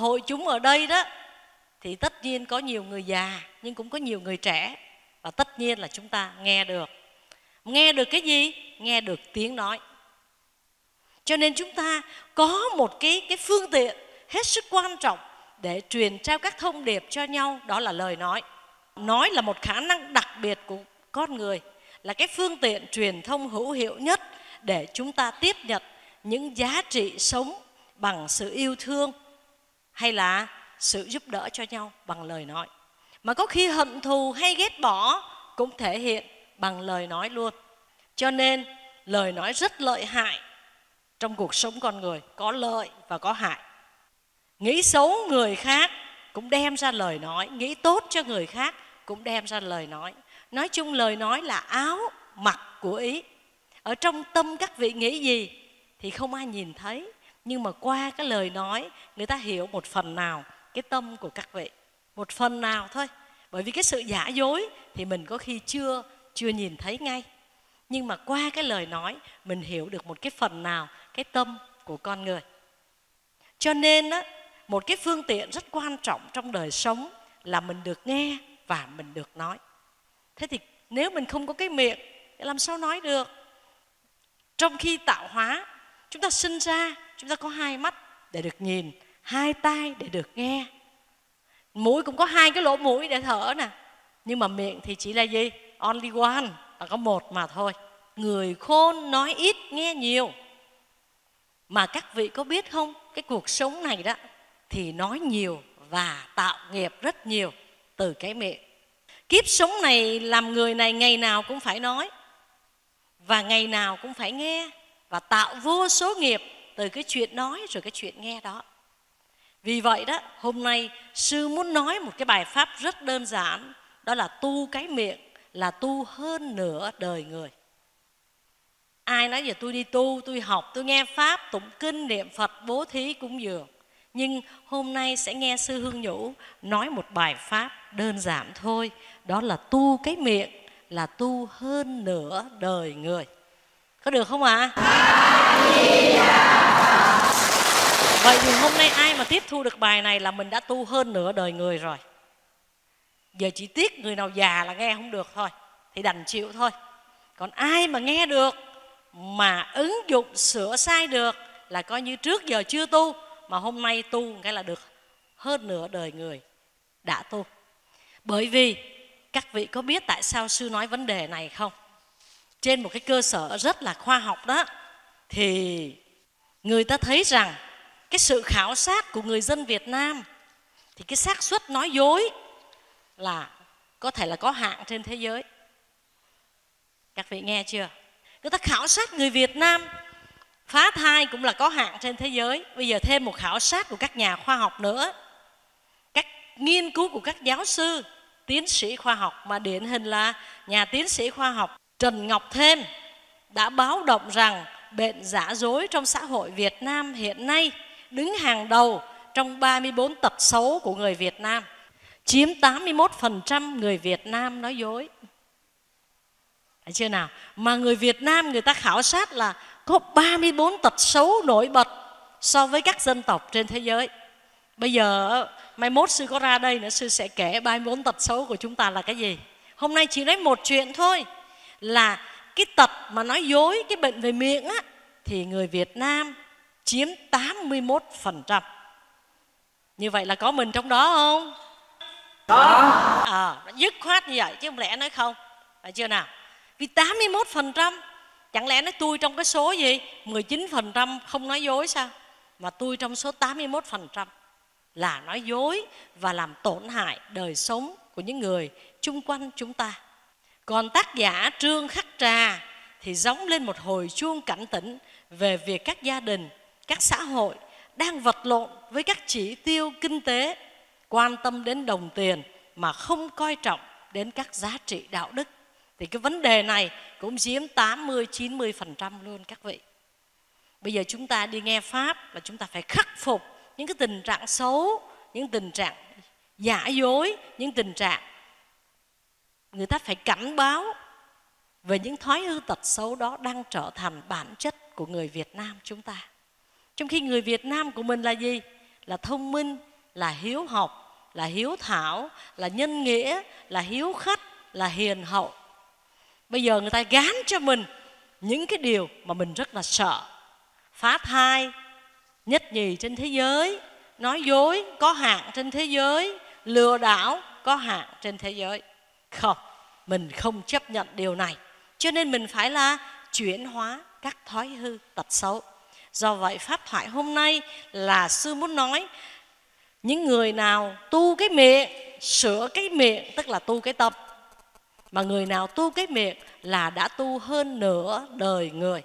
Hội chúng ở đây đó thì tất nhiên có nhiều người già nhưng cũng có nhiều người trẻ, và tất nhiên là chúng ta nghe được. Nghe được cái gì? Nghe được tiếng nói. Cho nên chúng ta có một cái phương tiện hết sức quan trọng để truyền trao các thông điệp cho nhau, đó là lời nói. Nói là một khả năng đặc biệt của con người, là cái phương tiện truyền thông hữu hiệu nhất để chúng ta tiếp nhận những giá trị sống bằng sự yêu thương hay là sự giúp đỡ cho nhau bằng lời nói. Mà có khi hận thù hay ghét bỏ cũng thể hiện bằng lời nói luôn. Cho nên lời nói rất lợi hại trong cuộc sống con người, có lợi và có hại. Nghĩ xấu người khác cũng đem ra lời nói, nghĩ tốt cho người khác cũng đem ra lời nói. Nói chung lời nói là áo mặc của ý. Ở trong tâm các vị nghĩ gì thì không ai nhìn thấy, nhưng mà qua cái lời nói người ta hiểu một phần nào cái tâm của các vị, một phần nào thôi. Bởi vì cái sự giả dối thì mình có khi chưa nhìn thấy ngay, nhưng mà qua cái lời nói mình hiểu được một cái phần nào cái tâm của con người. Cho nên á, một cái phương tiện rất quan trọng trong đời sống là mình được nghe và mình được nói. Thế thì nếu mình không có cái miệng thì làm sao nói được? Trong khi tạo hóa, chúng ta sinh ra, chúng ta có hai mắt để được nhìn, hai tai để được nghe, mũi cũng có hai cái lỗ mũi để thở nè, nhưng mà miệng thì chỉ là gì? Only one, là có một mà thôi. Người khôn nói ít nghe nhiều. Mà các vị có biết không, cái cuộc sống này đó thì nói nhiều và tạo nghiệp rất nhiều từ cái miệng. Kiếp sống này làm người này ngày nào cũng phải nói, và ngày nào cũng phải nghe, và tạo vô số nghiệp từ cái chuyện nói rồi cái chuyện nghe đó. Vì vậy đó, hôm nay sư muốn nói một cái bài pháp rất đơn giản, đó là tu cái miệng là tu hơn nửa đời người. Ai nói giờ tôi đi tu, tôi học, tôi nghe pháp, tụng kinh, niệm Phật, bố thí, cúng dường. Nhưng hôm nay sẽ nghe sư Hương Nhũ nói một bài pháp đơn giản thôi, đó là tu cái miệng là tu hơn nửa đời người. Có được không ạ? Vậy thì hôm nay ai mà tiếp thu được bài này là mình đã tu hơn nửa đời người rồi. Giờ chỉ tiếc người nào già là nghe không được thôi, thì đành chịu thôi. Còn ai mà nghe được mà ứng dụng sửa sai được là coi như trước giờ chưa tu, mà hôm nay tu cái là được hơn nửa đời người đã tu. Bởi vì các vị có biết tại sao sư nói vấn đề này không? Trên một cái cơ sở rất là khoa học đó, thì người ta thấy rằng cái sự khảo sát của người dân Việt Nam thì cái xác suất nói dối là có thể là có hạng trên thế giới. Các vị nghe chưa? Người ta khảo sát người Việt Nam phá thai cũng là có hạng trên thế giới. Bây giờ thêm một khảo sát của các nhà khoa học nữa, các nghiên cứu của các giáo sư, tiến sĩ khoa học, mà điển hình là nhà tiến sĩ khoa học Trần Ngọc Thêm đã báo động rằng bệnh giả dối trong xã hội Việt Nam hiện nay đứng hàng đầu trong 34 tật xấu của người Việt Nam, chiếm 81% người Việt Nam nói dối. Thấy chưa nào? Mà người Việt Nam người ta khảo sát là có 34 tật xấu nổi bật so với các dân tộc trên thế giới. Bây giờ mai mốt sư có ra đây nữa, sư sẽ kể 34 tật xấu của chúng ta là cái gì. Hôm nay chỉ nói một chuyện thôi, là cái tật mà nói dối, cái bệnh về miệng á, thì người Việt Nam chiếm 81%. Như vậy là có mình trong đó không? Có. Dứt khoát như vậy chứ không lẽ nói không. Phải chưa nào? Vì 81%, chẳng lẽ nói tôi trong cái số gì 19% không nói dối sao? Mà tôi trong số 81% là nói dối và làm tổn hại đời sống của những người chung quanh chúng ta. Còn tác giả Trương Khắc Trà thì gióng lên một hồi chuông cảnh tỉnh về việc các gia đình, các xã hội đang vật lộn với các chỉ tiêu kinh tế, quan tâm đến đồng tiền mà không coi trọng đến các giá trị đạo đức. Thì cái vấn đề này cũng chiếm 80-90% luôn các vị. Bây giờ chúng ta đi nghe pháp là chúng ta phải khắc phục những cái tình trạng xấu, những tình trạng giả dối, những tình trạng người ta phải cảnh báo về những thói hư tật xấu đó đang trở thành bản chất của người Việt Nam chúng ta. Trong khi người Việt Nam của mình là gì? Là thông minh, là hiếu học, là hiếu thảo, là nhân nghĩa, là hiếu khách, là hiền hậu. Bây giờ người ta gán cho mình những cái điều mà mình rất là sợ. Phá thai, nhất nhì trên thế giới, nói dối có hạn trên thế giới, lừa đảo có hạn trên thế giới. Không, mình không chấp nhận điều này. Cho nên mình phải là chuyển hóa các thói hư tật xấu. Do vậy pháp thoại hôm nay là sư muốn nói những người nào tu cái miệng, sửa cái miệng tức là tu cái tâm. Mà người nào tu cái miệng là đã tu hơn nửa đời người.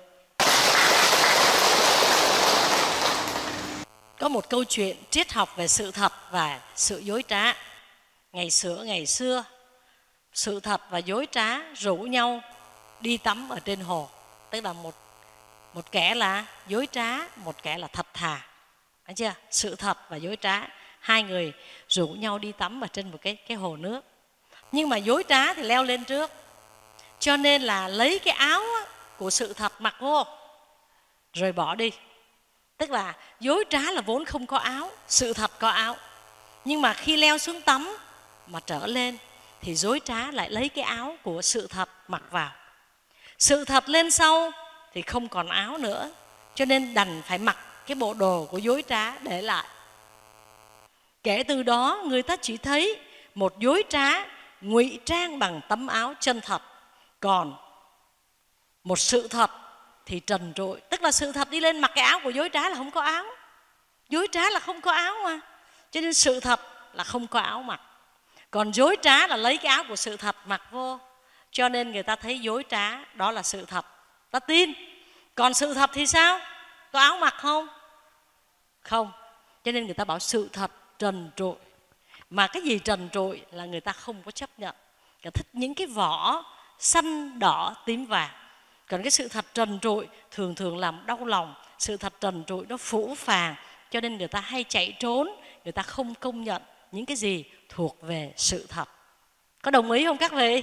Có một câu chuyện triết học về sự thật và sự dối trá. Ngày xưa sự thật và dối trá rủ nhau đi tắm ở trên hồ. Tức là một kẻ là dối trá, một kẻ là thật thà. Thấy chưa? Sự thật và dối trá, hai người rủ nhau đi tắm ở trên một cái hồ nước. Nhưng mà dối trá thì leo lên trước, cho nên là lấy cái áo của sự thật mặc vô rồi bỏ đi. Tức là dối trá là vốn không có áo, sự thật có áo. Nhưng mà khi leo xuống tắm mà trở lên thì dối trá lại lấy cái áo của sự thật mặc vào. Sự thật lên sau thì không còn áo nữa, cho nên đành phải mặc cái bộ đồ của dối trá để lại. Kể từ đó người ta chỉ thấy một dối trá ngụy trang bằng tấm áo chân thật, còn một sự thật thì trần trụi. Tức là sự thật đi lên mặc cái áo của dối trá là không có áo. Dối trá là không có áo mà, cho nên sự thật là không có áo mặc. Còn dối trá là lấy cái áo của sự thật mặc vô, cho nên người ta thấy dối trá đó là sự thật, ta tin. Còn sự thật thì sao? Có áo mặc không? Không. Cho nên người ta bảo sự thật trần trụi. Mà cái gì trần trụi là người ta không có chấp nhận. Người ta thích những cái vỏ xanh, đỏ, tím, vàng. Còn cái sự thật trần trụi thường thường làm đau lòng. Sự thật trần trụi nó phũ phàng, cho nên người ta hay chạy trốn. Người ta không công nhận những cái gì thuộc về sự thật. Có đồng ý không các vị?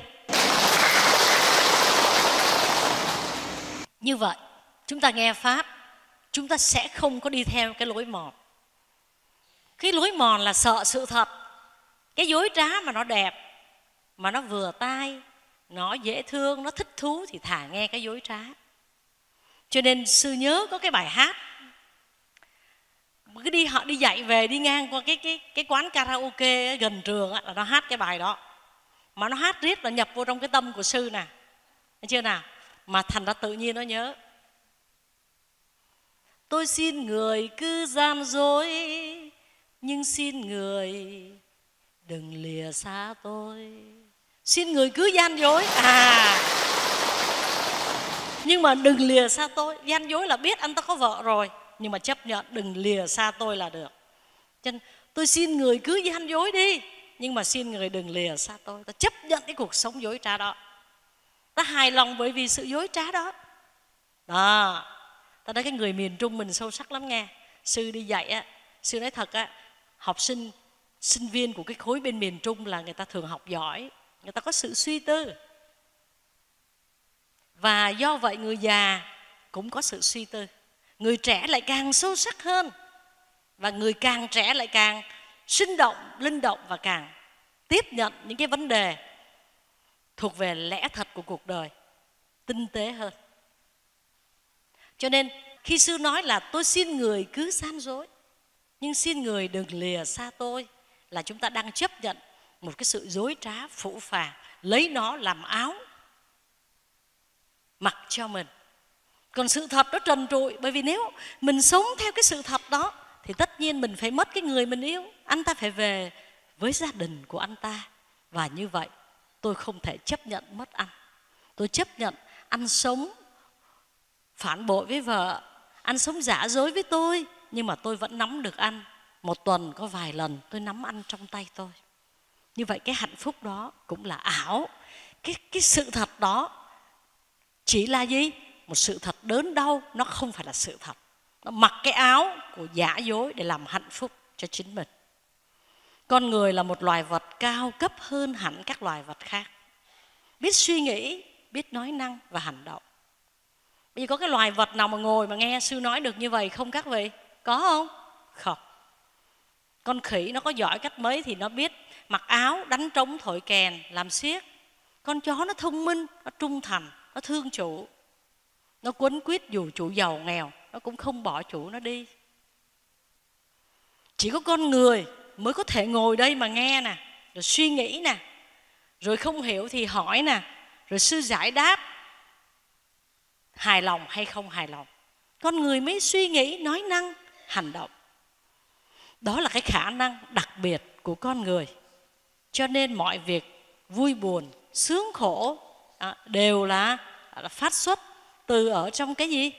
Như vậy chúng ta nghe Pháp, chúng ta sẽ không có đi theo cái lối mòn. Cái lối mòn là sợ sự thật. Cái dối trá mà nó đẹp, mà nó vừa tai, nó dễ thương, nó thích thú thì thà nghe cái dối trá. Cho nên sư nhớ có cái bài hát, cứ họ đi dạy về, đi ngang qua cái quán karaoke gần trường là nó hát cái bài đó. Mà nó hát riết là nhập vô trong cái tâm của sư nè, thấy chưa nào? Mà thành ra tự nhiên nó nhớ. Tôi xin người cứ gian dối, nhưng xin người đừng lìa xa tôi. Xin người cứ gian dối nhưng mà đừng lìa xa tôi. Gian dối là biết anh ta có vợ rồi, nhưng mà chấp nhận đừng lìa xa tôi là được. Cho nên tôi xin người cứ gian dối đi, nhưng mà xin người đừng lìa xa tôi. Ta chấp nhận cái cuộc sống dối trá đó, ta hài lòng bởi vì sự dối trá đó. Đó, ta nói cái người miền Trung mình sâu sắc lắm nghe. Sư đi dạy á, sư nói thật á, học sinh, sinh viên của cái khối bên miền Trung là người ta thường học giỏi, người ta có sự suy tư. Và do vậy người già cũng có sự suy tư. Người trẻ lại càng sâu sắc hơn, và người càng trẻ lại càng sinh động, linh động, và càng tiếp nhận những cái vấn đề thuộc về lẽ thật của cuộc đời tinh tế hơn. Cho nên khi sư nói là tôi xin người cứ gian dối, nhưng xin người đừng lìa xa tôi, là chúng ta đang chấp nhận một cái sự dối trá phũ phàng, lấy nó làm áo mặc cho mình. Còn sự thật nó trần trụi, bởi vì nếu mình sống theo cái sự thật đó thì tất nhiên mình phải mất cái người mình yêu. Anh ta phải về với gia đình của anh ta, và như vậy tôi không thể chấp nhận mất anh. Tôi chấp nhận anh sống phản bội với vợ, anh sống giả dối với tôi, nhưng mà tôi vẫn nắm được anh. Một tuần có vài lần tôi nắm anh trong tay tôi. Như vậy cái hạnh phúc đó cũng là ảo. Cái sự thật đó chỉ là gì? Một sự thật đớn đau, nó không phải là sự thật. Nó mặc cái áo của giả dối để làm hạnh phúc cho chính mình. Con người là một loài vật cao cấp hơn hẳn các loài vật khác, biết suy nghĩ, biết nói năng và hành động. Bây giờ có cái loài vật nào mà ngồi mà nghe sư nói được như vậy không các vị? Có không? Không. Con khỉ nó có giỏi cách mấy thì nó biết mặc áo, đánh trống, thổi kèn, làm xiếc. Con chó nó thông minh, nó trung thành, nó thương chủ. Nó quấn quýt dù chủ giàu nghèo, nó cũng không bỏ chủ nó đi. Chỉ có con người mới có thể ngồi đây mà nghe nè, rồi suy nghĩ nè, rồi không hiểu thì hỏi nè, rồi sư giải đáp, hài lòng hay không hài lòng. Con người mới suy nghĩ, nói năng, hành động. Đó là cái khả năng đặc biệt của con người. Cho nên mọi việc vui buồn, sướng khổ đều là phát xuất từ ở trong cái gì?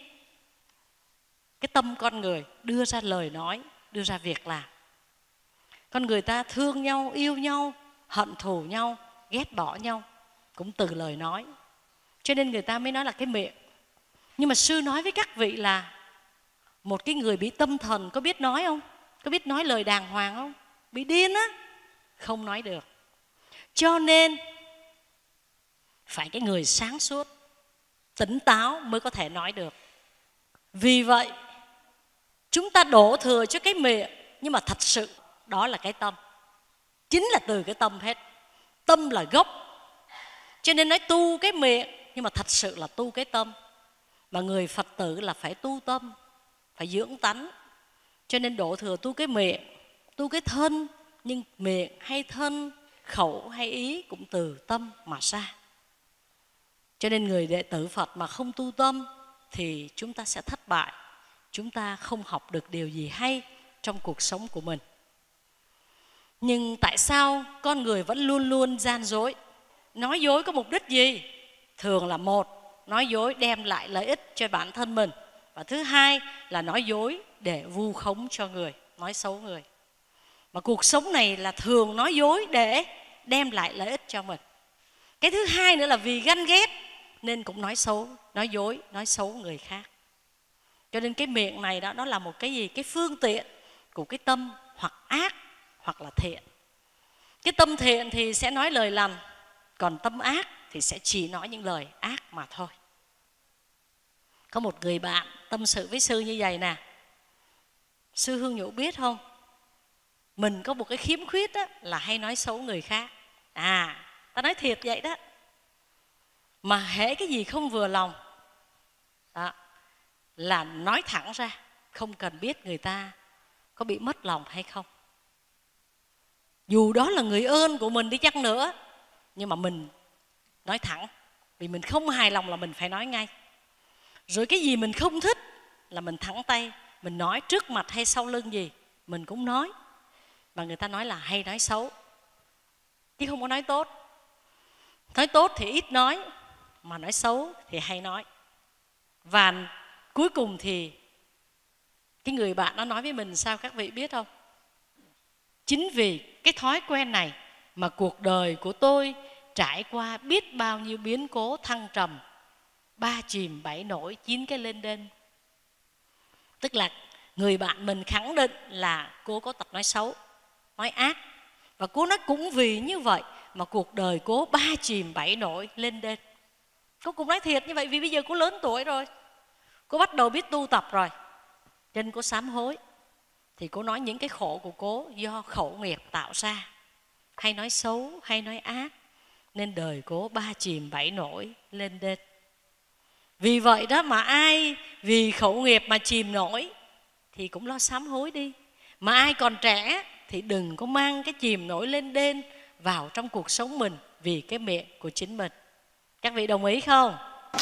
Cái tâm con người đưa ra lời nói, đưa ra việc làm. Con người ta thương nhau, yêu nhau, hận thù nhau, ghét bỏ nhau cũng từ lời nói. Cho nên người ta mới nói là cái miệng. Nhưng mà sư nói với các vị là một cái người bị tâm thần có biết nói không? Có biết nói lời đàng hoàng không? Bị điên á, không nói được. Cho nên phải cái người sáng suốt, tỉnh táo mới có thể nói được. Vì vậy chúng ta đổ thừa cho cái miệng, nhưng mà thật sự đó là cái tâm. Chính là từ cái tâm hết. Tâm là gốc. Cho nên nói tu cái miệng, nhưng mà thật sự là tu cái tâm. Mà người Phật tử là phải tu tâm, phải dưỡng tánh. Cho nên đổ thừa tu cái miệng, tu cái thân. Nhưng miệng hay thân, khẩu hay ý cũng từ tâm mà ra. Cho nên người đệ tử Phật mà không tu tâm thì chúng ta sẽ thất bại. Chúng ta không học được điều gì hay trong cuộc sống của mình. Nhưng tại sao con người vẫn luôn luôn gian dối? Nói dối có mục đích gì? Thường là một, nói dối đem lại lợi ích cho bản thân mình. Và thứ hai là nói dối để vu khống cho người, nói xấu người. Mà cuộc sống này là thường nói dối để đem lại lợi ích cho mình. Cái thứ hai nữa là vì ganh ghét nên cũng nói xấu, nói dối, nói xấu người khác. Cho nên cái miệng này đó, nó là một cái gì? Cái phương tiện của cái tâm hoặc ác hoặc là thiện. Cái tâm thiện thì sẽ nói lời lành, còn tâm ác thì sẽ chỉ nói những lời ác mà thôi. Có một người bạn tâm sự với sư như vậy nè: sư Hương Nhũ biết không, mình có một cái khiếm khuyết đó, là hay nói xấu người khác. Ta nói thiệt vậy đó. Mà hễ cái gì không vừa lòng đó, là nói thẳng ra, không cần biết người ta có bị mất lòng hay không. Dù đó là người ơn của mình đi chăng nữa, nhưng mà mình nói thẳng. Vì mình không hài lòng là mình phải nói ngay. Rồi cái gì mình không thích là mình thẳng tay, mình nói trước mặt hay sau lưng gì mình cũng nói. Mà người ta nói là hay nói xấu, chứ không có nói tốt. Nói tốt thì ít nói, mà nói xấu thì hay nói. Và cuối cùng thì cái người bạn nó nói với mình sao các vị biết không? Chính vì cái thói quen này mà cuộc đời của tôi trải qua biết bao nhiêu biến cố thăng trầm, 3 chìm 7 nổi 9 cái lên đên. Tức là người bạn mình khẳng định là cô có tật nói xấu, nói ác. Và cô nói cũng vì như vậy mà cuộc đời cô 3 chìm 7 nổi lên đên. Cô cũng nói thiệt như vậy, vì bây giờ cô lớn tuổi rồi, cô bắt đầu biết tu tập rồi, cho nên cô sám hối. Thì cô nói những cái khổ của cô do khẩu nghiệp tạo ra, hay nói xấu, hay nói ác, nên đời cô 3 chìm 7 nổi lên đên. Vì vậy đó mà ai vì khẩu nghiệp mà chìm nổi thì cũng lo sám hối đi. Mà ai còn trẻ thì đừng có mang cái chìm nổi lên đên vào trong cuộc sống mình vì cái miệng của chính mình. Các vị đồng ý không?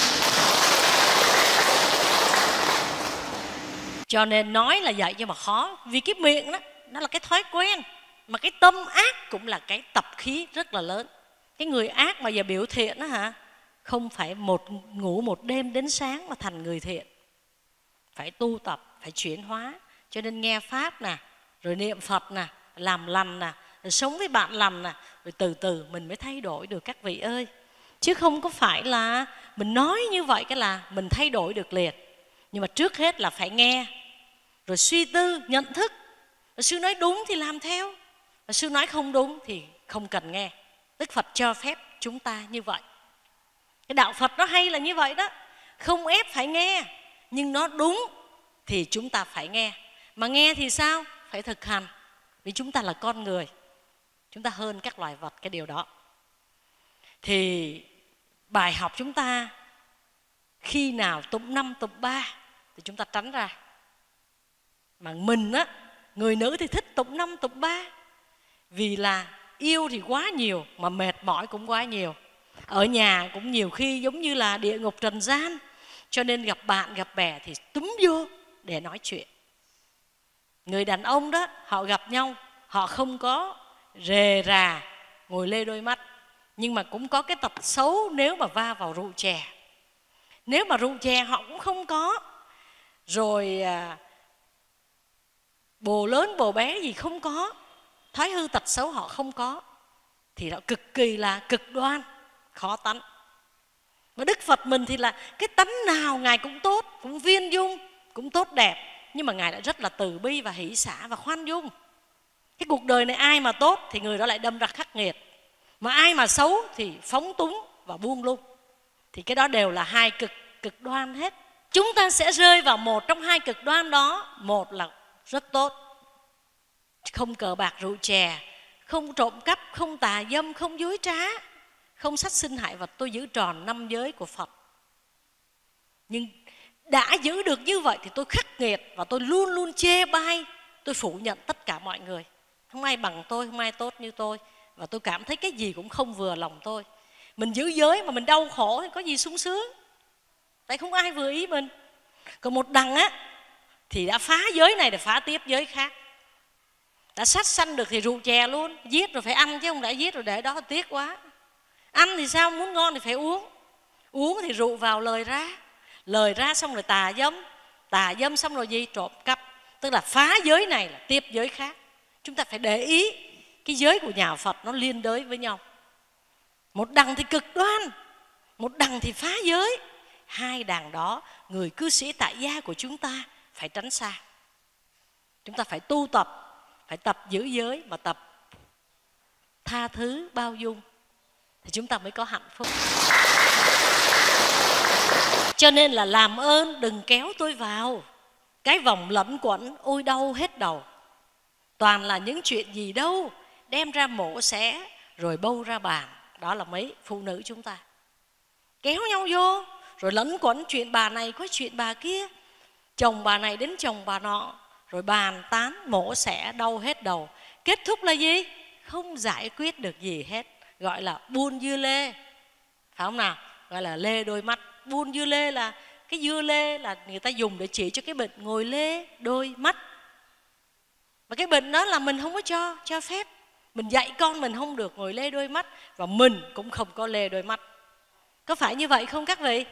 Cho nên nói là vậy nhưng mà khó. Vì cái miệng đó, nó là cái thói quen. Mà cái tâm ác cũng là cái tập khí rất là lớn. Cái người ác mà giờ biểu thiện đó hả, không phải ngủ một đêm đến sáng mà thành người thiện. Phải tu tập, phải chuyển hóa. Cho nên nghe Pháp nè, rồi niệm Phật nè, làm lành nè, rồi sống với bạn lành nè, rồi từ từ mình mới thay đổi được các vị ơi. Chứ không có phải là mình nói như vậy cái là mình thay đổi được liền. Nhưng mà trước hết là phải nghe, rồi suy tư, nhận thức. Rồi sư nói đúng thì làm theo, rồi sư nói không đúng thì không cần nghe. Đức Phật cho phép chúng ta như vậy. Cái đạo Phật nó hay là như vậy đó. Không ép phải nghe, nhưng nó đúng thì chúng ta phải nghe. Mà nghe thì sao? Phải thực hành. Vì chúng ta là con người, chúng ta hơn các loài vật cái điều đó. Thì bài học chúng ta khi nào tụng 5 tụng 3 thì chúng ta tránh ra. Mà mình á, người nữ thì thích tụng 5 tụng 3, vì là yêu thì quá nhiều mà mệt mỏi cũng quá nhiều. Ở nhà cũng nhiều khi giống như là địa ngục trần gian, cho nên gặp bạn gặp bè thì túm vô để nói chuyện. Người đàn ông đó, họ gặp nhau, họ không có rề rà ngồi lê đôi mắt, nhưng mà cũng có cái tật xấu nếu mà va vào rượu chè. Nếu mà rượu chè họ cũng không có, rồi bồ lớn bồ bé gì không có, thói hư tật xấu họ không có, thì họ cực kỳ là cực đoan, khó tánh. Mà Đức Phật mình thì là cái tánh nào Ngài cũng tốt, cũng viên dung, cũng tốt đẹp, nhưng mà Ngài lại rất là từ bi và hỷ xả và khoan dung. Cái cuộc đời này ai mà tốt thì người đó lại đâm ra khắc nghiệt, mà ai mà xấu thì phóng túng và buông lung. Thì cái đó đều là hai cực đoan hết. Chúng ta sẽ rơi vào một trong hai cực đoan đó. Một là rất tốt, không cờ bạc rượu chè, không trộm cắp, không tà dâm, không dối trá, không sát sinh hại vật. Tôi giữ tròn 5 giới của Phật. Nhưng đã giữ được như vậy thì tôi khắc nghiệt và tôi luôn luôn chê bai, tôi phủ nhận tất cả mọi người. Không ai bằng tôi, không ai tốt như tôi, và tôi cảm thấy cái gì cũng không vừa lòng tôi. Mình giữ giới mà mình đau khổ thì có gì sung sướng, tại không ai vừa ý mình. Còn một đằng á thì đã phá giới này để phá tiếp giới khác. Đã sát sanh được thì rượu chè luôn, giết rồi phải ăn chứ không đã giết rồi để đó tiếc quá. Ăn thì sao, muốn ngon thì phải uống. Uống thì rượu vào lời ra xong rồi tà dâm xong rồi gì, trộm cắp. Tức là phá giới này là tiếp giới khác. Chúng ta phải để ý cái giới của nhà Phật nó liên đới với nhau. Một đằng thì cực đoan, một đằng thì phá giới. Hai đằng đó người cư sĩ tại gia của chúng ta phải tránh xa. Chúng ta phải tu tập, phải tập giữ giới và tập tha thứ bao dung, thì chúng ta mới có hạnh phúc. Cho nên là làm ơn đừng kéo tôi vào cái vòng lẩn quẩn ôi đau hết đầu. Toàn là những chuyện gì đâu, đem ra mổ xẻ rồi bâu ra bàn. Đó là mấy phụ nữ chúng ta kéo nhau vô, rồi lẩn quẩn chuyện bà này có chuyện bà kia, chồng bà này đến chồng bà nọ, rồi bàn tán mổ xẻ đau hết đầu. Kết thúc là gì? Không giải quyết được gì hết. Gọi là buôn dưa lê, phải không nào? Gọi là lê đôi mắt. Buôn dưa lê là cái dưa lê là người ta dùng để chỉ cho cái bệnh ngồi lê đôi mắt. Và cái bệnh đó là mình không có cho phép. Mình dạy con mình không được ngồi lê đôi mắt, và mình cũng không có lê đôi mắt. Có phải như vậy không các vị?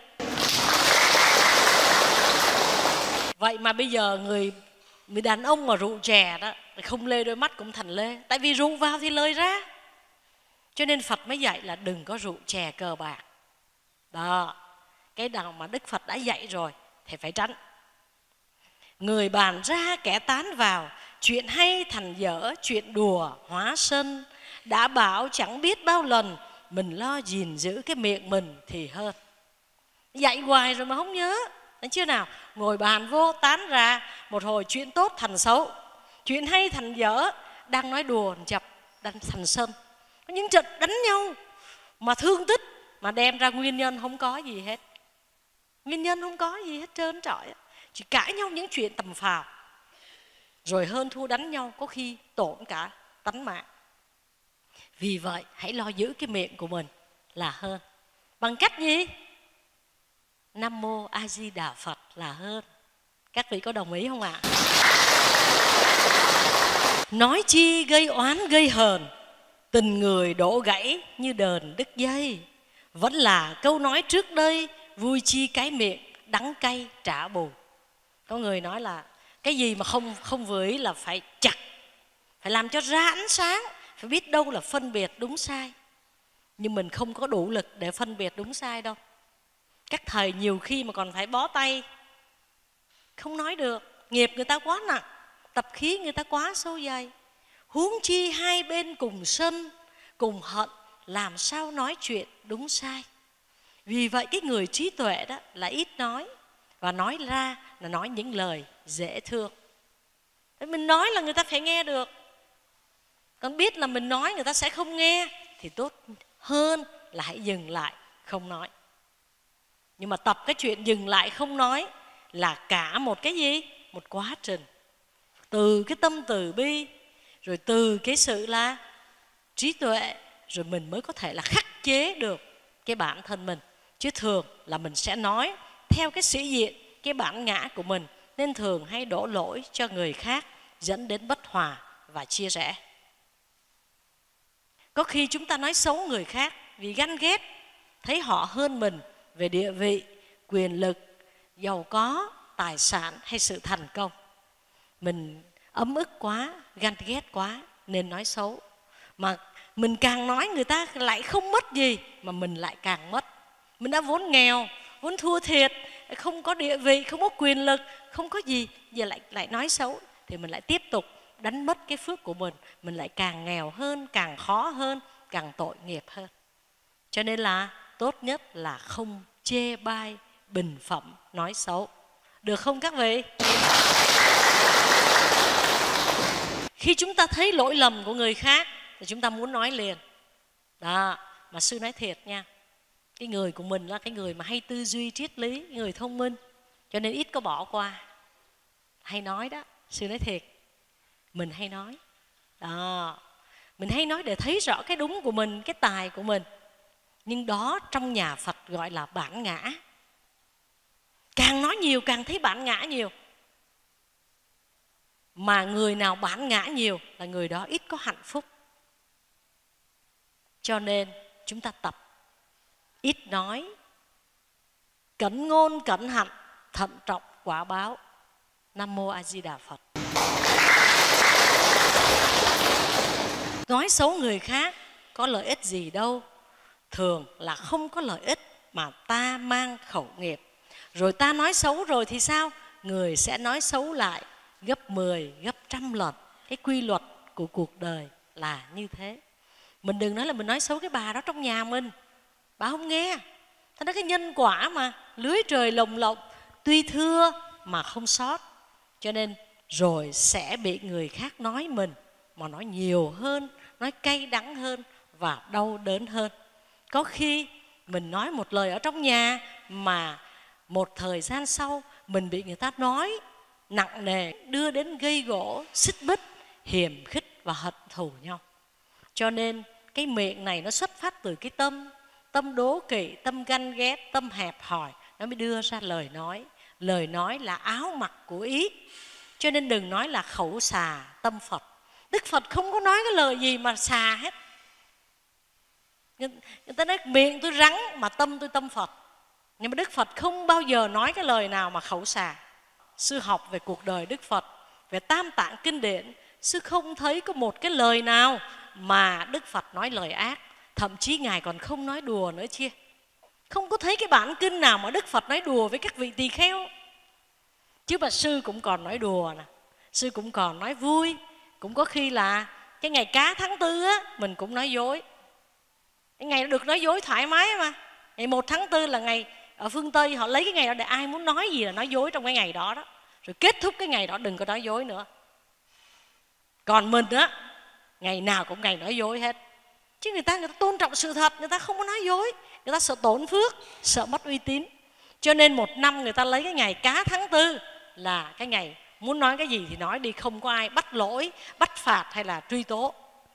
Vậy mà bây giờ người đàn ông mà rượu chè đó, không lê đôi mắt cũng thành lê. Tại vì rượu vào thì lời ra. Cho nên Phật mới dạy là đừng có rượu chè cờ bạc. Đó, cái nào mà Đức Phật đã dạy rồi thì phải tránh. Người bàn ra kẻ tán vào, chuyện hay thành dở, chuyện đùa hóa sân. Đã bảo chẳng biết bao lần, mình lo gìn giữ cái miệng mình thì hơn. Dạy hoài rồi mà không nhớ. Thấy chưa nào? Ngồi bàn vô tán ra, một hồi chuyện tốt thành xấu, chuyện hay thành dở. Đang nói đùa chập đang thành sân. Có những trận đánh nhau mà thương tích, mà đem ra nguyên nhân không có gì hết. Nguyên nhân không có gì hết trơn trọi, chỉ cãi nhau những chuyện tầm phào, rồi hơn thua đánh nhau có khi tổn cả tánh mạng. Vì vậy hãy lo giữ cái miệng của mình là hơn. Bằng cách gì? Nam Mô A Di Đà Phật là hơn. Các vị có đồng ý không ạ? Nói chi gây oán gây hờn, tình người đổ gãy như đờn đứt dây. Vẫn là câu nói trước đây, vui chi cái miệng, đắng cay trả bù. Có người nói là cái gì mà không vừa ý là phải chặt, phải làm cho ra ánh sáng, phải biết đâu là phân biệt đúng sai. Nhưng mình không có đủ lực để phân biệt đúng sai đâu. Các thầy nhiều khi mà còn phải bó tay, không nói được. Nghiệp người ta quá nặng, tập khí người ta quá sâu dày. Huống chi hai bên cùng sân, cùng hận, làm sao nói chuyện đúng sai. Vì vậy cái người trí tuệ đó là ít nói, và nói ra là nói những lời dễ thương. Mình nói là người ta phải nghe được. Con biết là mình nói người ta sẽ không nghe thì tốt hơn là hãy dừng lại không nói. Nhưng mà tập cái chuyện dừng lại không nói là cả một cái gì? Một quá trình. Từ cái tâm từ bi, rồi từ cái sự là trí tuệ, rồi mình mới có thể là khắc chế được cái bản thân mình. Chứ thường là mình sẽ nói theo cái sĩ diện, cái bản ngã của mình, nên thường hay đổ lỗi cho người khác, dẫn đến bất hòa và chia rẽ. Có khi chúng ta nói xấu người khác vì ganh ghét, thấy họ hơn mình về địa vị, quyền lực, giàu có, tài sản hay sự thành công. Mình ấm ức quá, ganh ghét quá nên nói xấu. Mà mình càng nói người ta lại không mất gì, mà mình lại càng mất. Mình đã vốn nghèo, vốn thua thiệt, không có địa vị, không có quyền lực, không có gì, giờ lại nói xấu thì mình lại tiếp tục đánh mất cái phước của mình lại càng nghèo hơn, càng khó hơn, càng tội nghiệp hơn. Cho nên là tốt nhất là không chê bai, bình phẩm, nói xấu. Được không các vị? Khi chúng ta thấy lỗi lầm của người khác thì chúng ta muốn nói liền. Đó, mà sư nói thiệt nha, cái người của mình là cái người mà hay tư duy triết lý, người thông minh, cho nên ít có bỏ qua. Hay nói đó, sư nói thiệt, mình hay nói. Đó, mình hay nói để thấy rõ cái đúng của mình, cái tài của mình. Nhưng đó trong nhà Phật gọi là bản ngã. Càng nói nhiều càng thấy bản ngã nhiều. Mà người nào bản ngã nhiều là người đó ít có hạnh phúc. Cho nên chúng ta tập ít nói, cẩn ngôn cẩn hạnh, thận trọng quả báo. Nam mô A Di Đà Phật. Nói xấu người khác có lợi ích gì đâu. Thường là không có lợi ích mà ta mang khẩu nghiệp. Rồi ta nói xấu rồi thì sao? Người sẽ nói xấu lại gấp 10, gấp 100 lần. Cái quy luật của cuộc đời là như thế. Mình đừng nói là mình nói xấu cái bà đó trong nhà mình, bà không nghe. Thế đó, cái nhân quả mà, lưới trời lồng lộng, tuy thưa mà không sót. Cho nên rồi sẽ bị người khác nói mình, mà nói nhiều hơn, nói cay đắng hơn và đau đớn hơn. Có khi mình nói một lời ở trong nhà mà một thời gian sau mình bị người ta nói nặng nề, đưa đến gây gổ, xích mích, hiềm khích và hận thù nhau. Cho nên cái miệng này nó xuất phát từ cái tâm đố kỵ, tâm ganh ghét, tâm hẹp hòi, nó mới đưa ra lời nói. Lời nói là áo mặc của ý. Cho nên đừng nói là khẩu xà tâm Phật. Đức Phật không có nói cái lời gì mà xà hết. Người ta nói miệng tôi rắn mà tâm tôi tâm Phật. Nhưng mà Đức Phật không bao giờ nói cái lời nào mà khẩu xà. Sư học về cuộc đời Đức Phật, về Tam Tạng Kinh Điển, sư không thấy có một cái lời nào mà Đức Phật nói lời ác. Thậm chí Ngài còn không nói đùa nữa chia. Không có thấy cái bản kinh nào mà Đức Phật nói đùa với các vị tỳ kheo. Chứ mà sư cũng còn nói đùa nè, sư cũng còn nói vui. Cũng có khi là cái ngày cá tháng 4 á, mình cũng nói dối. Cái ngày đó được nói dối thoải mái mà. Ngày 1 tháng 4 là ngày ở phương Tây họ lấy cái ngày đó để ai muốn nói gì là nói dối trong cái ngày đó đó. Rồi kết thúc cái ngày đó đừng có nói dối nữa. Còn mình á, ngày nào cũng ngày nói dối hết. Chứ người ta tôn trọng sự thật, người ta không có nói dối. Người ta sợ tổn phước, sợ mất uy tín. Cho nên một năm người ta lấy cái ngày cá tháng 4 là cái ngày muốn nói cái gì thì nói đi, không có ai bắt lỗi, bắt phạt hay là truy tố.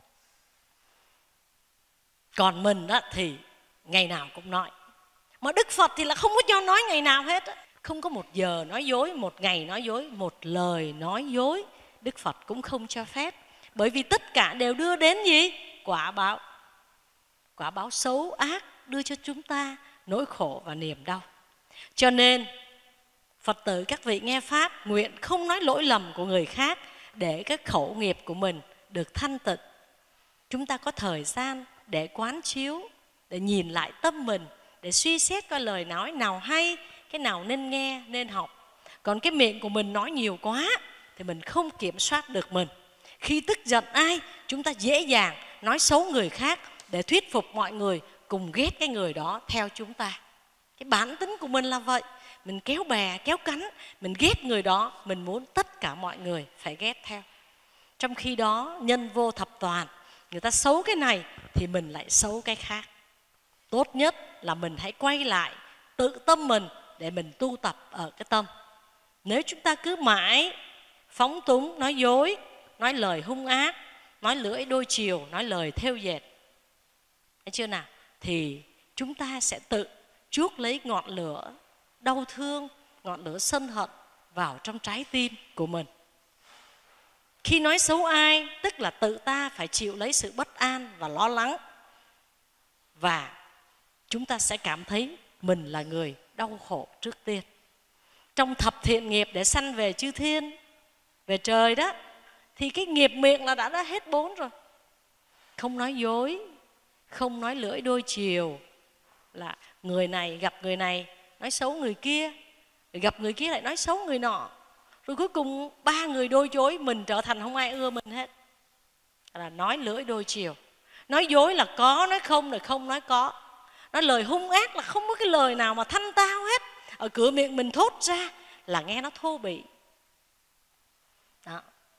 Còn mình á thì ngày nào cũng nói. Mà Đức Phật thì là không có cho nói ngày nào hết á. Không có một giờ nói dối, một ngày nói dối, một lời nói dối Đức Phật cũng không cho phép. Bởi vì tất cả đều đưa đến gì? Quả báo. Quả báo xấu ác đưa cho chúng ta nỗi khổ và niềm đau. Cho nên Phật tử các vị nghe Pháp nguyện không nói lỗi lầm của người khác để cái khẩu nghiệp của mình được thanh tịnh. Chúng ta có thời gian để quán chiếu, để nhìn lại tâm mình, để suy xét coi lời nói nào hay, cái nào nên nghe, nên học. Còn cái miệng của mình nói nhiều quá thì mình không kiểm soát được mình. Khi tức giận ai, chúng ta dễ dàng nói xấu người khác để thuyết phục mọi người cùng ghét cái người đó theo chúng ta. Cái bản tính của mình là vậy. Mình kéo bè, kéo cánh, mình ghét người đó, mình muốn tất cả mọi người phải ghét theo. Trong khi đó nhân vô thập toàn, người ta xấu cái này thì mình lại xấu cái khác. Tốt nhất là mình hãy quay lại tự tâm mình để mình tu tập ở cái tâm. Nếu chúng ta cứ mãi phóng túng, nói dối, nói lời hung ác, nói lưỡi đôi chiều, nói lời thêu dệt, thấy chưa nào, thì chúng ta sẽ tự chuốc lấy ngọn lửa đau thương, ngọn lửa sân hận vào trong trái tim của mình. Khi nói xấu ai, tức là tự ta phải chịu lấy sự bất an và lo lắng, và chúng ta sẽ cảm thấy mình là người đau khổ trước tiên. Trong thập thiện nghiệp để sanh về chư thiên, về trời đó, thì cái nghiệp miệng là đã hết 4 rồi. Không nói dối, không nói lưỡi đôi chiều, là người này gặp người này nói xấu người kia, gặp người kia lại nói xấu người nọ, rồi cuối cùng 3 người đôi chối, mình trở thành không ai ưa mình hết. Là nói lưỡi đôi chiều. Nói dối là có, nói không là không, nói có. Nói lời hung ác là không có cái lời nào mà thanh tao hết. Ở cửa miệng mình thốt ra là nghe nó thô bỉ. Đó.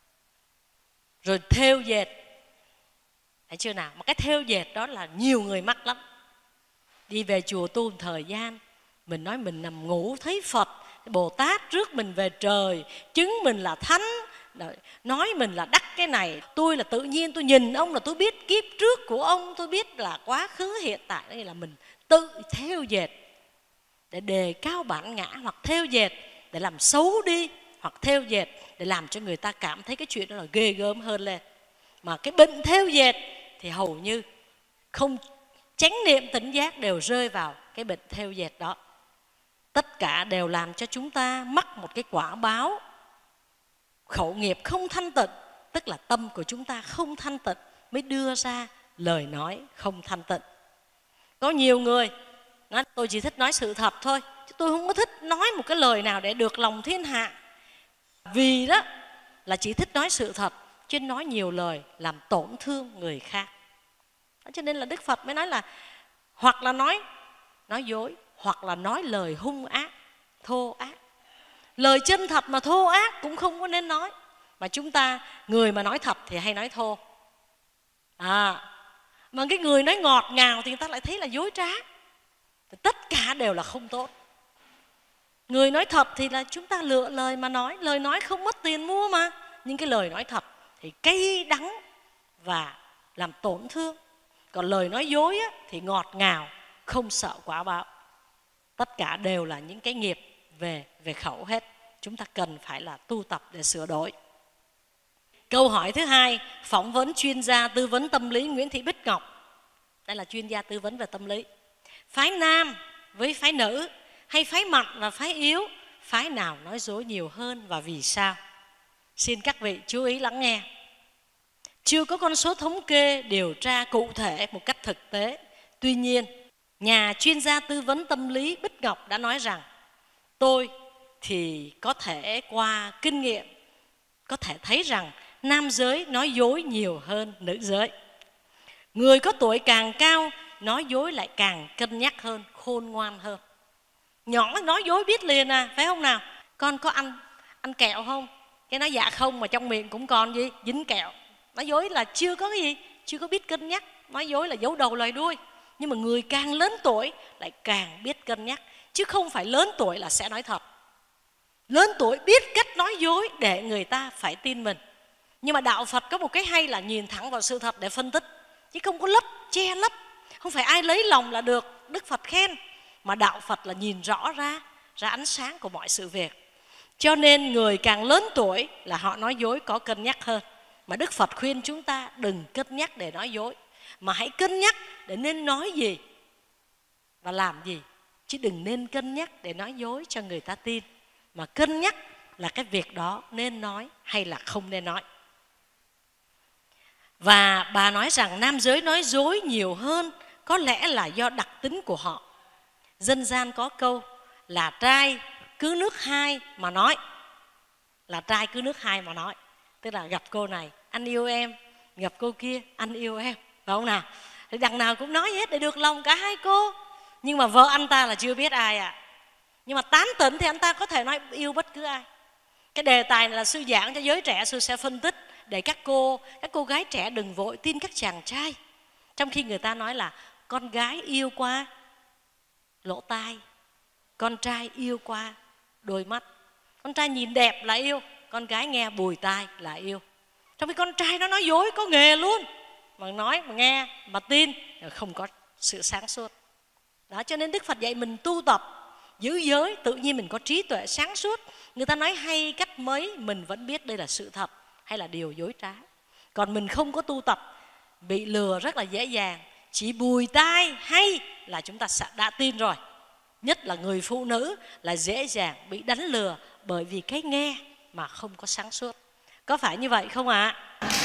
Rồi thêu dệt, thấy chưa nào? Mà cái thêu dệt đó là nhiều người mắc lắm. Đi về chùa tu một thời gian, mình nói mình nằm ngủ thấy Phật, Bồ Tát rước mình về trời, chứng mình là thánh, nói mình là đắc cái này. Tôi là tự nhiên, tôi nhìn ông là tôi biết kiếp trước của ông, tôi biết là quá khứ hiện tại. Đây là mình tự thêu dệt để đề cao bản ngã, hoặc thêu dệt để làm xấu đi, hoặc thêu dệt để làm cho người ta cảm thấy cái chuyện đó là ghê gớm hơn lên. Mà cái bệnh thêu dệt thì hầu như không chánh niệm tỉnh giác đều rơi vào cái bệnh thêu dệt đó. Tất cả đều làm cho chúng ta mắc một cái quả báo khẩu nghiệp không thanh tịnh, tức là tâm của chúng ta không thanh tịnh mới đưa ra lời nói không thanh tịnh. Có nhiều người nói tôi chỉ thích nói sự thật thôi, chứ tôi không có thích nói một cái lời nào để được lòng thiên hạ. Vì đó là chỉ thích nói sự thật, chứ nói nhiều lời làm tổn thương người khác. Cho nên là Đức Phật mới nói là hoặc là nói dối, hoặc là nói lời hung ác, thô ác. Lời chân thật mà thô ác cũng không có nên nói. Mà chúng ta, người mà nói thật thì hay nói thô. Mà cái người nói ngọt ngào thì người ta lại thấy là dối trá. Thì tất cả đều là không tốt. Người nói thật thì là chúng ta lựa lời mà nói. Lời nói không mất tiền mua mà. Nhưng cái lời nói thật thì cay đắng và làm tổn thương. Còn lời nói dối á, thì ngọt ngào, không sợ quả báo. Tất cả đều là những cái nghiệp về khẩu hết. Chúng ta cần phải là tu tập để sửa đổi. Câu hỏi thứ hai, phỏng vấn chuyên gia tư vấn tâm lý Nguyễn Thị Bích Ngọc. Đây là chuyên gia tư vấn về tâm lý. Phái nam với phái nữ, hay phái mạnh và phái yếu, phái nào nói dối nhiều hơn và vì sao? Xin các vị chú ý lắng nghe. Chưa có con số thống kê điều tra cụ thể một cách thực tế. Tuy nhiên, nhà chuyên gia tư vấn tâm lý Bích Ngọc đã nói rằng tôi thì có thể qua kinh nghiệm có thể thấy rằng nam giới nói dối nhiều hơn nữ giới. Người có tuổi càng cao nói dối lại càng cân nhắc hơn, khôn ngoan hơn. Nhỏ nói dối biết liền à, phải không nào? Con có ăn kẹo không? Cái nói dạ không, mà trong miệng cũng còn gì? Dính kẹo. Nói dối là chưa có cái gì, chưa có biết cân nhắc. Nói dối là giấu đầu lời đuôi. Nhưng mà người càng lớn tuổi lại càng biết cân nhắc. Chứ không phải lớn tuổi là sẽ nói thật. Lớn tuổi biết cách nói dối để người ta phải tin mình. Nhưng mà đạo Phật có một cái hay là nhìn thẳng vào sự thật để phân tích, chứ không có lấp, che lấp. Không phải ai lấy lòng là được Đức Phật khen. Mà đạo Phật là nhìn rõ ra ánh sáng của mọi sự việc. Cho nên người càng lớn tuổi là họ nói dối có cân nhắc hơn. Mà Đức Phật khuyên chúng ta đừng cân nhắc để nói dối, mà hãy cân nhắc để nên nói gì và làm gì. Chứ đừng nên cân nhắc để nói dối cho người ta tin, mà cân nhắc là cái việc đó nên nói hay là không nên nói. Và bà nói rằng nam giới nói dối nhiều hơn có lẽ là do đặc tính của họ. Dân gian có câu là trai cứ nước hai mà nói. Là trai cứ nước hai mà nói. Tức là gặp cô này anh yêu em, gặp cô kia anh yêu em, phải không nào? Thì đằng nào cũng nói hết để được lòng cả hai cô. Nhưng mà vợ anh ta là chưa biết ai à. Nhưng mà tán tỉnh thì anh ta có thể nói yêu bất cứ ai. Cái đề tài này là sư giảng cho giới trẻ, sư sẽ phân tích để các cô gái trẻ đừng vội tin các chàng trai. Trong khi người ta nói là con gái yêu qua lỗ tai, con trai yêu qua đôi mắt. Con trai nhìn đẹp là yêu, con gái nghe bùi tai là yêu. Trong khi con trai nó nói dối có nghề luôn, mà nói mà nghe mà tin không có sự sáng suốt. Đó, cho nên Đức Phật dạy mình tu tập giữ giới, tự nhiên mình có trí tuệ sáng suốt. Người ta nói hay cách mấy mình vẫn biết đây là sự thật hay là điều dối trá. Còn mình không có tu tập, bị lừa rất là dễ dàng. Chỉ bùi tai hay là chúng ta đã tin rồi. Nhất là người phụ nữ là dễ dàng bị đánh lừa bởi vì cái nghe mà không có sáng suốt. Có phải như vậy không ạ?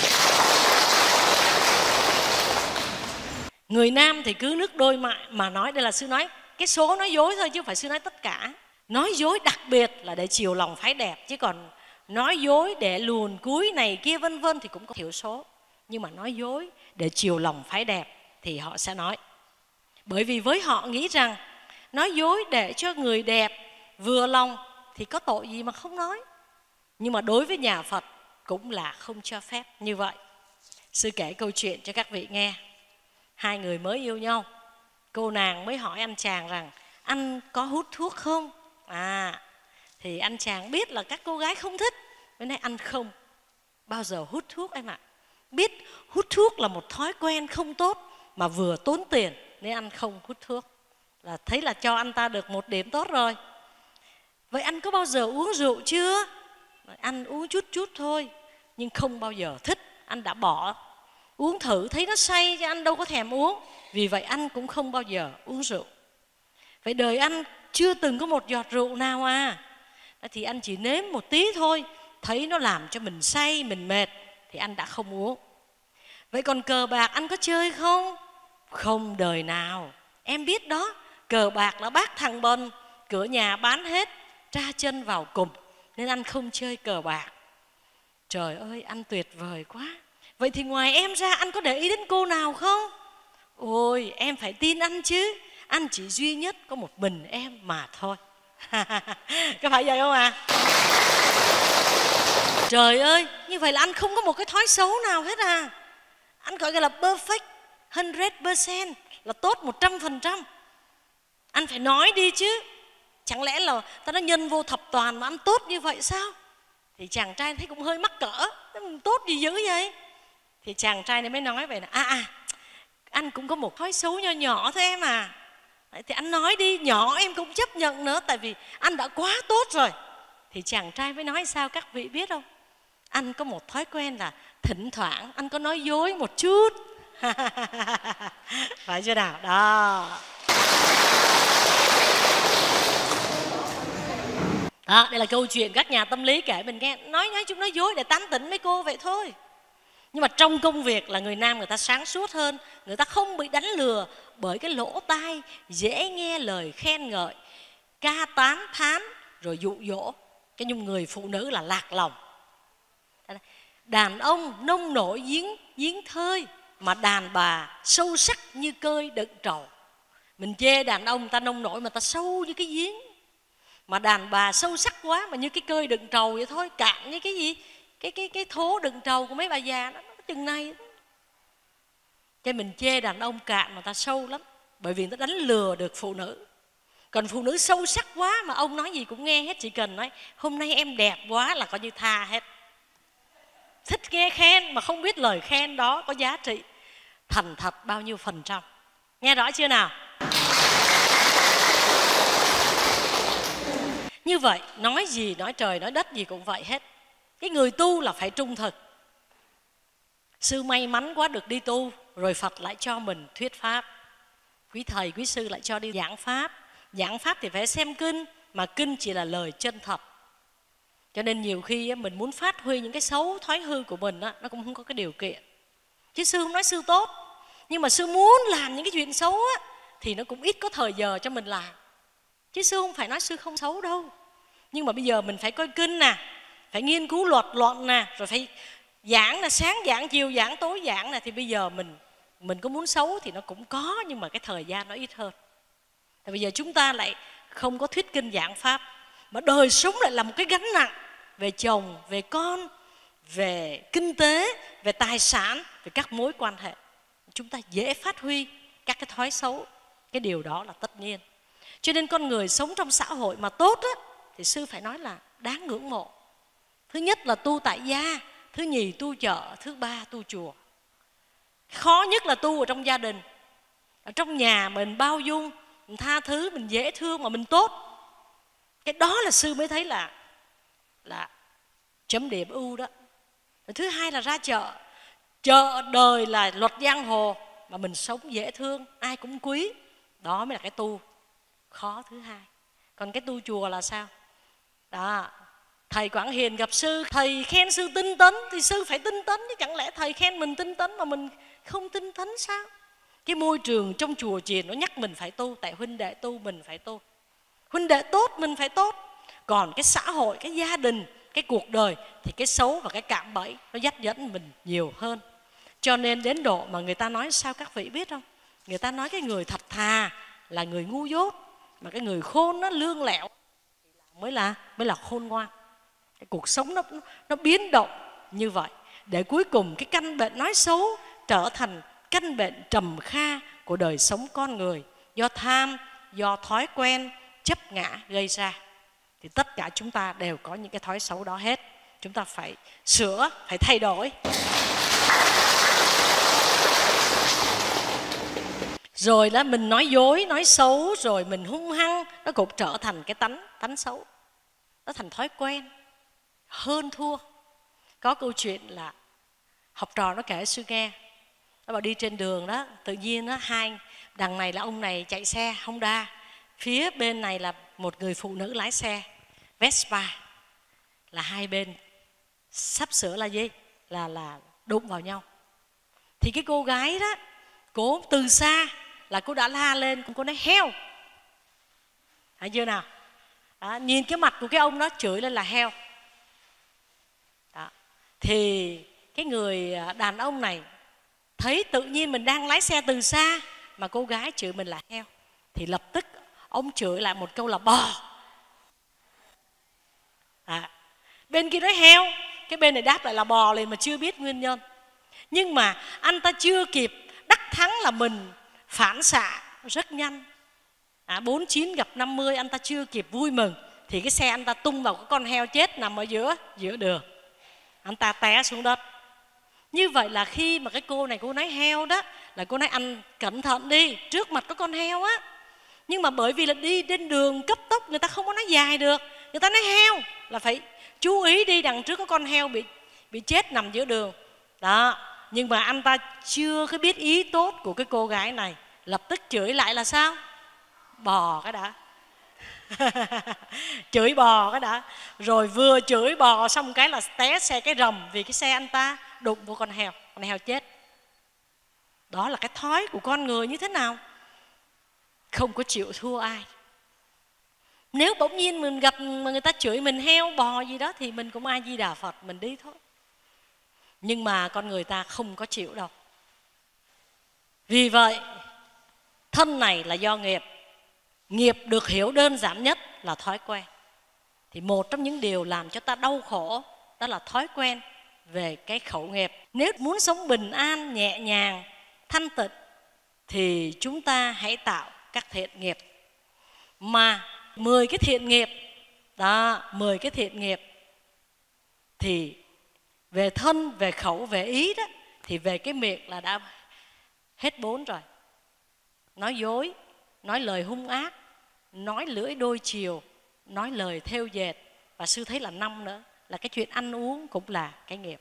Người nam thì cứ nước đôi mà nói. Đây là sư nói cái số nói dối thôi chứ không phải sư nói tất cả. Nói dối đặc biệt là để chiều lòng phái đẹp, chứ còn nói dối để luồn cúi này kia vân vân thì cũng có thiểu số. Nhưng mà nói dối để chiều lòng phái đẹp thì họ sẽ nói. Bởi vì với họ nghĩ rằng nói dối để cho người đẹp vừa lòng thì có tội gì mà không nói. Nhưng mà đối với nhà Phật cũng là không cho phép như vậy. Sư kể câu chuyện cho các vị nghe. Hai người mới yêu nhau, cô nàng mới hỏi anh chàng rằng anh có hút thuốc không? Thì anh chàng biết là các cô gái không thích, nên nói anh không bao giờ hút thuốc em ạ. Biết hút thuốc là một thói quen không tốt mà vừa tốn tiền nên anh không hút thuốc. Là thấy là cho anh ta được một điểm tốt rồi. Vậy anh có bao giờ uống rượu chưa? Anh uống chút chút thôi, nhưng không bao giờ thích. Anh đã bỏ uống thử thấy nó say chứ anh đâu có thèm uống. Vì vậy anh cũng không bao giờ uống rượu. Vậy đời anh chưa từng có một giọt rượu nào thì anh chỉ nếm một tí thôi, thấy nó làm cho mình say, mình mệt thì anh đã không uống. Vậy còn cờ bạc anh có chơi không? Không đời nào. Em biết đó, cờ bạc là bác thằng bần, cửa nhà bán hết, tra chân vào cùng, nên anh không chơi cờ bạc. Trời ơi, anh tuyệt vời quá. Vậy thì ngoài em ra anh có để ý đến cô nào không? Ôi, em phải tin anh chứ. Anh chỉ duy nhất có một mình em mà thôi. Có phải vậy không ạ? Trời ơi, như vậy là anh không có một cái thói xấu nào hết Anh gọi là perfect, 100%, là tốt 100%. Anh phải nói đi chứ. Chẳng lẽ là ta nói nhân vô thập toàn mà anh tốt như vậy sao? Thì chàng trai thấy cũng hơi mắc cỡ. Tốt gì dữ vậy? Thì chàng trai này mới nói vậy là anh cũng có một thói xấu nho nhỏ thôi em à. Đấy, thì anh nói đi, nhỏ em cũng chấp nhận nữa, tại vì anh đã quá tốt rồi. Thì chàng trai mới nói sao các vị biết không? Anh có một thói quen là thỉnh thoảng anh có nói dối một chút. Phải chưa nào? Đó. Đó, đây là câu chuyện các nhà tâm lý kể mình nghe. Nói chúng nói dối để tán tỉnh mấy cô vậy thôi. Nhưng mà trong công việc là người nam người ta sáng suốt hơn. Người ta không bị đánh lừa bởi cái lỗ tai dễ nghe lời khen ngợi, ca tán thán rồi dụ dỗ. Cái nhung người phụ nữ là lạc lòng. Đàn ông nông nổi giếng thơi, mà đàn bà sâu sắc như cơi đựng trầu. Mình chê đàn ông ta nông nổi mà ta sâu như cái giếng, mà đàn bà sâu sắc quá mà như cái cơi đựng trầu vậy thôi, cạn như cái gì, cái thố đựng trầu của mấy bà già đó, nó chừng này. Cho mình chê đàn ông cạn mà ta sâu lắm, bởi vì nó đánh lừa được phụ nữ. Còn phụ nữ sâu sắc quá mà ông nói gì cũng nghe hết, chỉ cần nói hôm nay em đẹp quá là coi như tha hết. Thích nghe khen mà không biết lời khen đó có giá trị thành thật bao nhiêu %. Nghe rõ chưa nào? Như vậy, nói gì, nói trời, nói đất gì cũng vậy hết. Cái người tu là phải trung thực. Sư may mắn quá được đi tu, rồi Phật lại cho mình thuyết pháp. Quý thầy, quý sư lại cho đi giảng pháp. Giảng pháp thì phải xem kinh, mà kinh chỉ là lời chân thật. Cho nên nhiều khi mình muốn phát huy những cái xấu thói hư của mình, nó cũng không có cái điều kiện. Chứ sư không nói sư tốt, nhưng mà sư muốn làm những cái chuyện xấu thì nó cũng ít có thời giờ cho mình làm. Chứ sư không phải nói sư không xấu đâu. Nhưng mà bây giờ mình phải coi kinh nè, phải nghiên cứu luật luận nè, rồi phải giảng nè, sáng giảng, chiều giảng, tối giảng nè. Thì bây giờ mình có muốn xấu thì nó cũng có, nhưng mà cái thời gian nó ít hơn. Thì bây giờ chúng ta lại không có thuyết kinh giảng pháp, mà đời sống lại là một cái gánh nặng về chồng, về con, về kinh tế, về tài sản, về các mối quan hệ. Chúng ta dễ phát huy các cái thói xấu. Cái điều đó là tất nhiên. Cho nên con người sống trong xã hội mà tốt á, thì sư phải nói là đáng ngưỡng mộ. Thứ nhất là tu tại gia, thứ nhì tu chợ, thứ ba tu chùa. Khó nhất là tu ở trong gia đình. Ở trong nhà mình bao dung, mình tha thứ, mình dễ thương mà mình tốt. Cái đó là sư mới thấy là chấm điểm ưu đó. Thứ hai là ra chợ. Chợ đời là luật giang hồ, mà mình sống dễ thương, ai cũng quý. Đó mới là cái tu khó thứ hai. Còn cái tu chùa là sao? Đó, thầy Quảng Hiền gặp sư, thầy khen sư tinh tấn thì sư phải tinh tấn, chứ chẳng lẽ thầy khen mình tinh tấn mà mình không tinh tấn sao? Cái môi trường trong chùa chiền nó nhắc mình phải tu, tại huynh đệ tu mình phải tu. Huynh đệ tốt mình phải tốt. Còn cái xã hội, cái gia đình, cái cuộc đời thì cái xấu và cái cạm bẫy nó dắt dẫn mình nhiều hơn. Cho nên đến độ mà người ta nói sao các vị biết không? Người ta nói cái người thật thà là người ngu dốt, mà cái người khôn nó lương lẹo mới là khôn ngoan. Cái cuộc sống nó biến động như vậy, để cuối cùng cái căn bệnh nói xấu trở thành căn bệnh trầm kha của đời sống con người, do tham, do thói quen, chấp ngã gây ra. Thì tất cả chúng ta đều có những cái thói xấu đó hết. Chúng ta phải sửa, phải thay đổi. Rồi đó mình nói dối, nói xấu, rồi mình hung hăng, nó cũng trở thành cái tánh xấu. Nó thành thói quen, hơn thua. Có câu chuyện là học trò nó kể sư nghe. Nó bảo đi trên đường đó, tự nhiên đó, hai đằng này là ông này chạy xe Honda, phía bên này là một người phụ nữ lái xe Vespa, là hai bên sắp sửa là gì? Là đụng vào nhau. Thì cái cô gái đó, cô từ xa là cô đã la lên, cô nói heo. Thấy chưa nào? Đó, nhìn cái mặt của cái ông đó chửi lên là heo. Đó. Thì cái người đàn ông này thấy tự nhiên mình đang lái xe từ xa mà cô gái chửi mình là heo, thì lập tức ông chửi lại một câu là bò. Bên kia nói heo, cái bên này đáp lại là bò liền mà chưa biết nguyên nhân. Nhưng mà anh ta chưa kịp đắc thắng là mình phản xạ rất nhanh. 49 gặp 50, anh ta chưa kịp vui mừng thì cái xe anh ta tung vào cái con heo chết nằm ở giữa đường. Anh ta té xuống đất. Như vậy là khi mà cái cô này cô nói heo đó, là cô nói anh cẩn thận đi, trước mặt có con heo á. Nhưng mà bởi vì là đi trên đường cấp tốc, người ta không có nói dài được, người ta nói heo là phải chú ý đi, đằng trước có con heo bị chết nằm giữa đường đó. Nhưng mà anh ta chưa có biết ý tốt của cái cô gái này, lập tức chửi lại là sao? Bò cái đã. Chửi bò cái đã. Rồi vừa chửi bò xong cái là té xe cái rầm, vì cái xe anh ta đụng vô con heo chết. Đó là cái thói của con người như thế nào? Không có chịu thua ai. Nếu bỗng nhiên mình gặp mà người ta chửi mình heo bò gì đó thì mình cũng A Di Đà Phật, mình đi thôi. Nhưng mà con người ta không có chịu đâu. Vì vậy thân này là do nghiệp. Nghiệp được hiểu đơn giản nhất là thói quen. Thì một trong những điều làm cho ta đau khổ đó là thói quen về cái khẩu nghiệp. Nếu muốn sống bình an, nhẹ nhàng, thanh tịnh thì chúng ta hãy tạo các thiện nghiệp. Mà 10 cái thiện nghiệp đó, 10 cái thiện nghiệp thì về thân, về khẩu, về ý đó, thì về cái miệng là đã hết 4 rồi. Nói dối, nói lời hung ác, nói lưỡi đôi chiều, nói lời thêu dệt, và sư thấy là 5 nữa, là cái chuyện ăn uống cũng là cái nghiệp.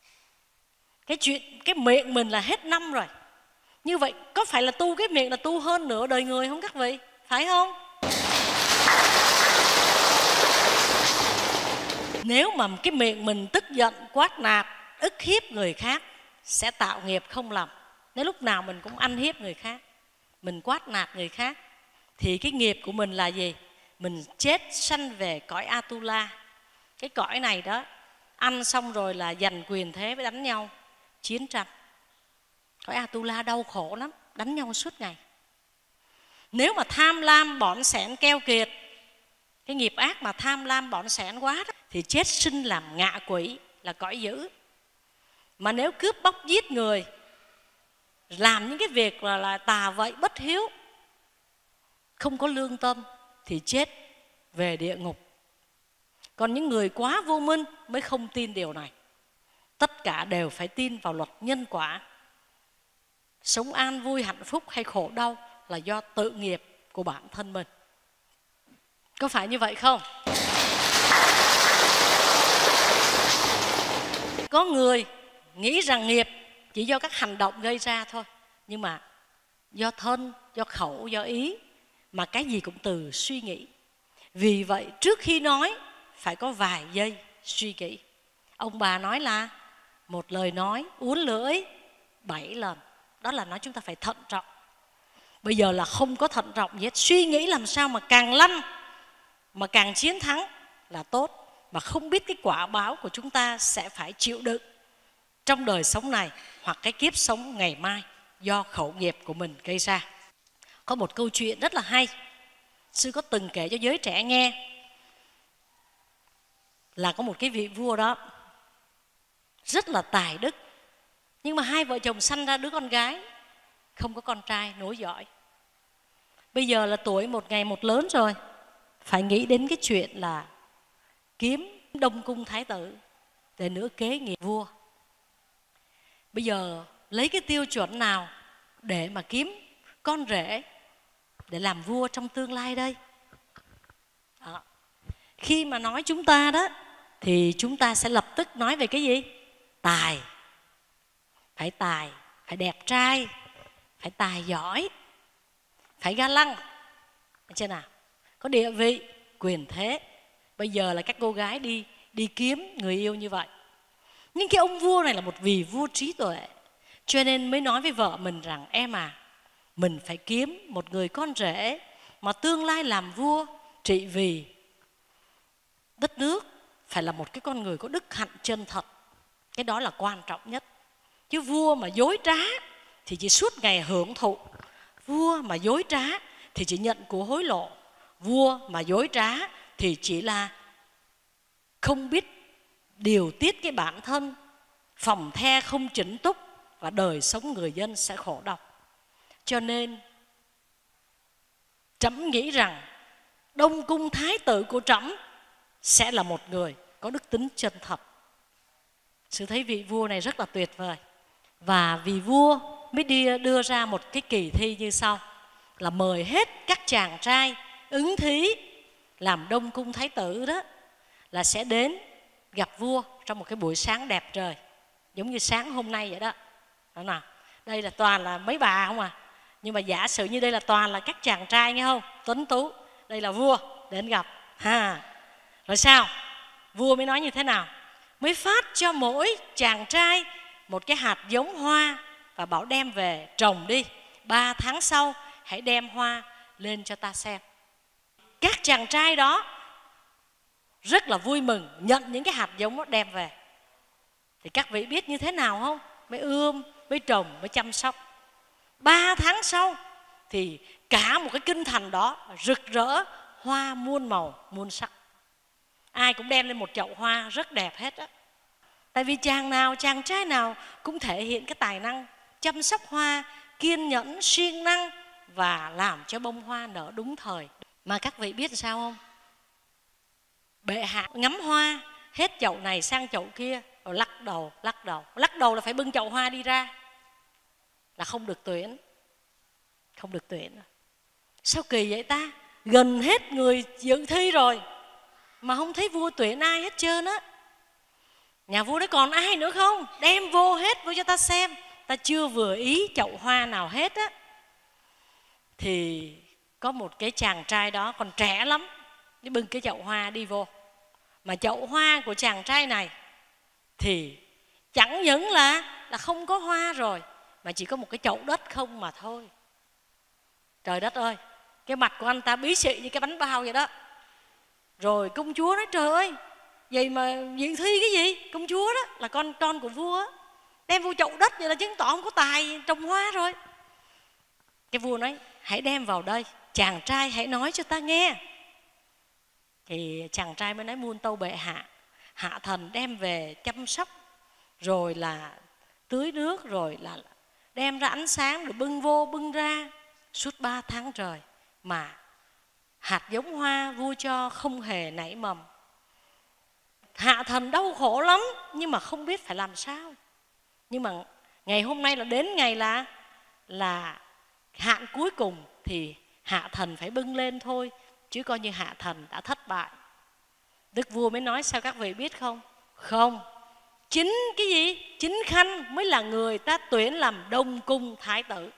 Cái miệng mình là hết 5 rồi. Như vậy có phải là tu cái miệng là tu hơn nửa đời người không các vị? Phải không? Nếu mà cái miệng mình tức giận, quát nạt, ức hiếp người khác sẽ tạo nghiệp không lành. Nếu lúc nào mình cũng ăn hiếp người khác, mình quát nạt người khác, thì cái nghiệp của mình là gì? Mình chết sanh về cõi Atula. Cái cõi này đó, ăn xong rồi là giành quyền thế với đánh nhau, chiến tranh. Cõi Atula đau khổ lắm, đánh nhau suốt ngày. Nếu mà tham lam bỏn sẻn keo kiệt, cái nghiệp ác mà tham lam bỏn sẻn quá đó, thì chết sinh làm ngạ quỷ, là cõi dữ. Mà nếu cướp bóc giết người, làm những cái việc là tà vậy bất hiếu, không có lương tâm thì chết về địa ngục. Còn những người quá vô minh mới không tin điều này. Tất cả đều phải tin vào luật nhân quả. Sống an vui, hạnh phúc hay khổ đau là do tự nghiệp của bản thân mình. Có phải như vậy không? Có người nghĩ rằng nghiệp chỉ do các hành động gây ra thôi. Nhưng mà do thân, do khẩu, do ý, mà cái gì cũng từ suy nghĩ. Vì vậy trước khi nói phải có vài giây suy nghĩ. Ông bà nói là một lời nói uốn lưỡi 7 lần. Đó là nói chúng ta phải thận trọng. Bây giờ là không có thận trọng gì hết. Suy nghĩ làm sao mà càng lăn, mà càng chiến thắng là tốt. Mà không biết cái quả báo của chúng ta sẽ phải chịu đựng trong đời sống này hoặc cái kiếp sống ngày mai do khẩu nghiệp của mình gây ra. Có một câu chuyện rất là hay, sư có từng kể cho giới trẻ nghe. Là có một cái vị vua đó rất là tài đức, nhưng mà hai vợ chồng sanh ra đứa con gái, không có con trai nối dõi. Bây giờ là tuổi một ngày một lớn rồi, phải nghĩ đến cái chuyện là kiếm Đông Cung thái tử để nữa kế nghiệp vua. Bây giờ lấy cái tiêu chuẩn nào để mà kiếm con rể để làm vua trong tương lai đây? Đó. Khi mà nói chúng ta đó thì chúng ta sẽ lập tức nói về cái gì? Tài. Phải phải đẹp trai, phải tài giỏi, phải ga lăng, thấy chưa nào? Có địa vị, quyền thế. Bây giờ là các cô gái đi kiếm người yêu như vậy. Nhưng cái ông vua này là một vị vua trí tuệ, cho nên mới nói với vợ mình rằng em à, mình phải kiếm một người con rể mà tương lai làm vua trị vì đất nước, phải là một cái con người có đức hạnh chân thật. Cái đó là quan trọng nhất. Chứ vua mà dối trá thì chỉ suốt ngày hưởng thụ. Vua mà dối trá thì chỉ nhận của hối lộ. Vua mà dối trá thì chỉ là không biết điều tiết cái bản thân, phòng the không chỉnh túc, và đời sống người dân sẽ khổ đau. Cho nên trẫm nghĩ rằng Đông Cung thái tử của trẫm sẽ là một người có đức tính chân thật. Sư thấy vị vua này rất là tuyệt vời. Và vị vua mới đưa ra một cái kỳ thi như sau, là mời hết các chàng trai ứng thí làm Đông Cung thái tử đó, là sẽ đến gặp vua trong một cái buổi sáng đẹp trời, giống như sáng hôm nay vậy đó. Đó nào, đây là toàn là mấy bà không à, nhưng mà giả sử như đây là toàn là các chàng trai nghe không, tuấn tú. Đây là vua đến gặp ha. Rồi sao? Vua mới nói như thế nào? Mới phát cho mỗi chàng trai một cái hạt giống hoa và bảo đem về trồng đi. 3 tháng sau hãy đem hoa lên cho ta xem. Các chàng trai đó rất là vui mừng nhận những cái hạt giống đó đem về. Thì các vị biết như thế nào không? Mới ươm, mới trồng, mới chăm sóc. 3 tháng sau thì cả một cái kinh thành đó rực rỡ hoa muôn màu, muôn sắc. Ai cũng đem lên một chậu hoa rất đẹp hết á. Tại vì chàng trai nào cũng thể hiện cái tài năng chăm sóc hoa, kiên nhẫn, siêng năng và làm cho bông hoa nở đúng thời. Mà các vị biết sao không? Bệ hạ ngắm hoa, hết chậu này sang chậu kia, rồi lắc đầu. Lắc đầu là phải bưng chậu hoa đi ra, là không được tuyển. Không được tuyển. Sao kỳ vậy ta? Gần hết người dự thi rồi mà không thấy vua tuyển ai hết trơn á. Nhà vua đấy còn ai nữa không? Đem vô hết vô cho ta xem. Ta chưa vừa ý chậu hoa nào hết á. Thì có một cái chàng trai đó còn trẻ lắm, đi bưng cái chậu hoa đi vô. Mà chậu hoa của chàng trai này thì chẳng những là không có hoa rồi, mà chỉ có một cái chậu đất không mà thôi. Trời đất ơi, cái mặt của anh ta bí xị như cái bánh bao vậy đó. Rồi công chúa nói trời ơi, vậy mà dự thi cái gì? Công chúa đó là con của vua, đem vô chậu đất vậy là chứng tỏ không có tài trồng hoa rồi. Cái vua nói hãy đem vào đây, chàng trai hãy nói cho ta nghe. Thì chàng trai mới nói muôn tâu bệ hạ, hạ thần đem về chăm sóc, rồi là tưới nước rồi là đem ra ánh sáng rồi bưng vô bưng ra suốt 3 tháng trời mà hạt giống hoa vua cho không hề nảy mầm. Hạ thần đau khổ lắm nhưng mà không biết phải làm sao. Nhưng mà ngày hôm nay là đến ngày là hạn cuối cùng thì hạ thần phải bưng lên thôi, chứ coi như hạ thần đã thất bại. Đức vua mới nói sao các vị biết không? Không, chính cái gì? Chính Khanh mới là người ta tuyển làm đông cung thái tử.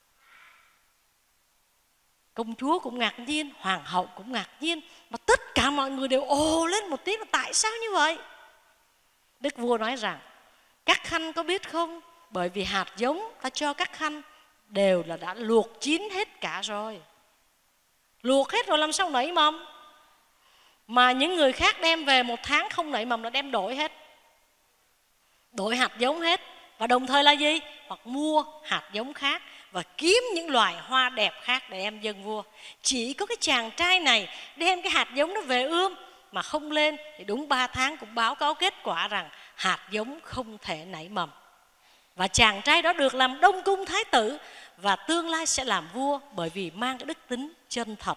Công chúa cũng ngạc nhiên, hoàng hậu cũng ngạc nhiên, mà tất cả mọi người đều ồ lên một tiếng là tại sao như vậy? Đức vua nói rằng các khanh có biết không, bởi vì hạt giống ta cho các khanh đều là đã luộc chín hết cả rồi. Luộc hết rồi làm sao nảy mầm? Mà những người khác đem về 1 tháng không nảy mầm là đem đổi hết, đổi hạt giống hết. Và đồng thời là gì? Hoặc mua hạt giống khác và kiếm những loài hoa đẹp khác để đem dâng vua. Chỉ có cái chàng trai này đem cái hạt giống nó về ươm mà không lên, thì đúng 3 tháng cũng báo cáo kết quả rằng hạt giống không thể nảy mầm. Và chàng trai đó được làm đông cung thái tử và tương lai sẽ làm vua, bởi vì mang cái đức tính chân thật.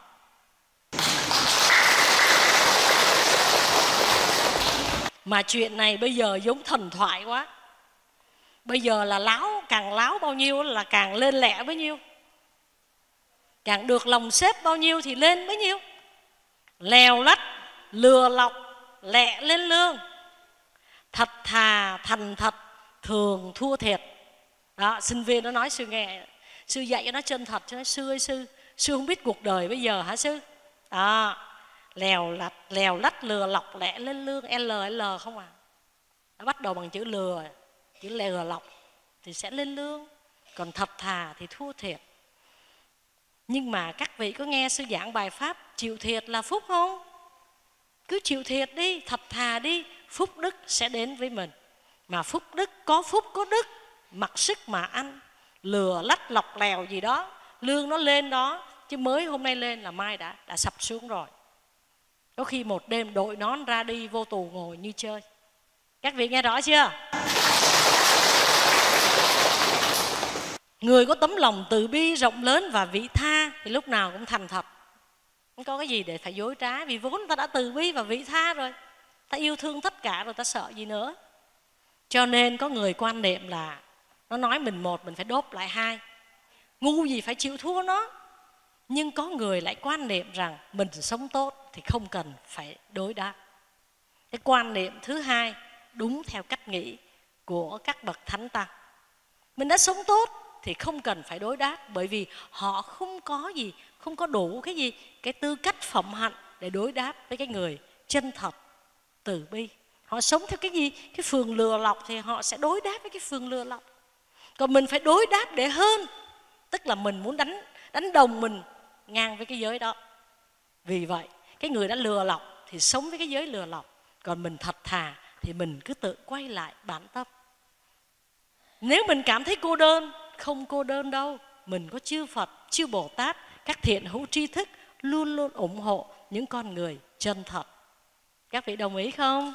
Mà chuyện này bây giờ giống thần thoại quá. Bây giờ là láo, càng láo bao nhiêu là càng lên lẹ bấy nhiêu, càng được lòng xếp bao nhiêu thì lên bấy nhiêu. Lèo lách, lừa lọc, lẹ lên lương. Thật thà, thành thật, thường thua thiệt. Đó, sinh viên nó nói sư nghe, sư dạy cho nó chân thật, cho nó sư ơi sư không biết cuộc đời bây giờ hả sư? Đó, lèo lách, lừa lọc, lẹ lên lương, L không à. Nó bắt đầu bằng chữ lừa, chữ lừa lọc thì sẽ lên lương, còn thật thà thì thua thiệt. Nhưng mà các vị có nghe sư giảng bài pháp chịu thiệt là phúc không? Cứ chịu thiệt đi, thật thà đi, phúc đức sẽ đến với mình. Mà phúc đức có phúc có đức, mặc sức mà ăn. Lừa lách lọc lèo gì đó, lương nó lên đó, chứ mới hôm nay lên là mai đã sập xuống rồi. Có khi một đêm đội nón ra đi vô tù ngồi như chơi. Các vị nghe rõ chưa? Người có tấm lòng từ bi rộng lớn và vị tha thì lúc nào cũng thành thật, không có cái gì để phải dối trá, vì vốn ta đã từ bi và vị tha rồi, ta yêu thương tất cả rồi, ta sợ gì nữa. Cho nên có người quan niệm là nó nói mình một, mình phải đốp lại hai, ngu gì phải chịu thua nó. Nhưng có người lại quan niệm rằng mình sống tốt thì không cần phải đối đáp. Cái quan niệm thứ hai đúng theo cách nghĩ của các bậc thánh tăng. Mình đã sống tốt thì không cần phải đối đáp, bởi vì họ không có gì, không có đủ cái gì, cái tư cách phẩm hạnh để đối đáp với cái người chân thật, từ bi. Họ sống theo cái gì? Cái phường lừa lọc thì họ sẽ đối đáp với cái phường lừa lọc. Còn mình phải đối đáp để hơn, tức là mình muốn đánh đồng mình ngang với cái giới đó. Vì vậy cái người đã lừa lọc thì sống với cái giới lừa lọc, còn mình thật thà thì mình cứ tự quay lại bản tâm. Nếu mình cảm thấy cô đơn, không cô đơn đâu. Mình có chư Phật, chư Bồ Tát, các thiện hữu tri thức luôn luôn ủng hộ những con người chân thật. Các vị đồng ý không?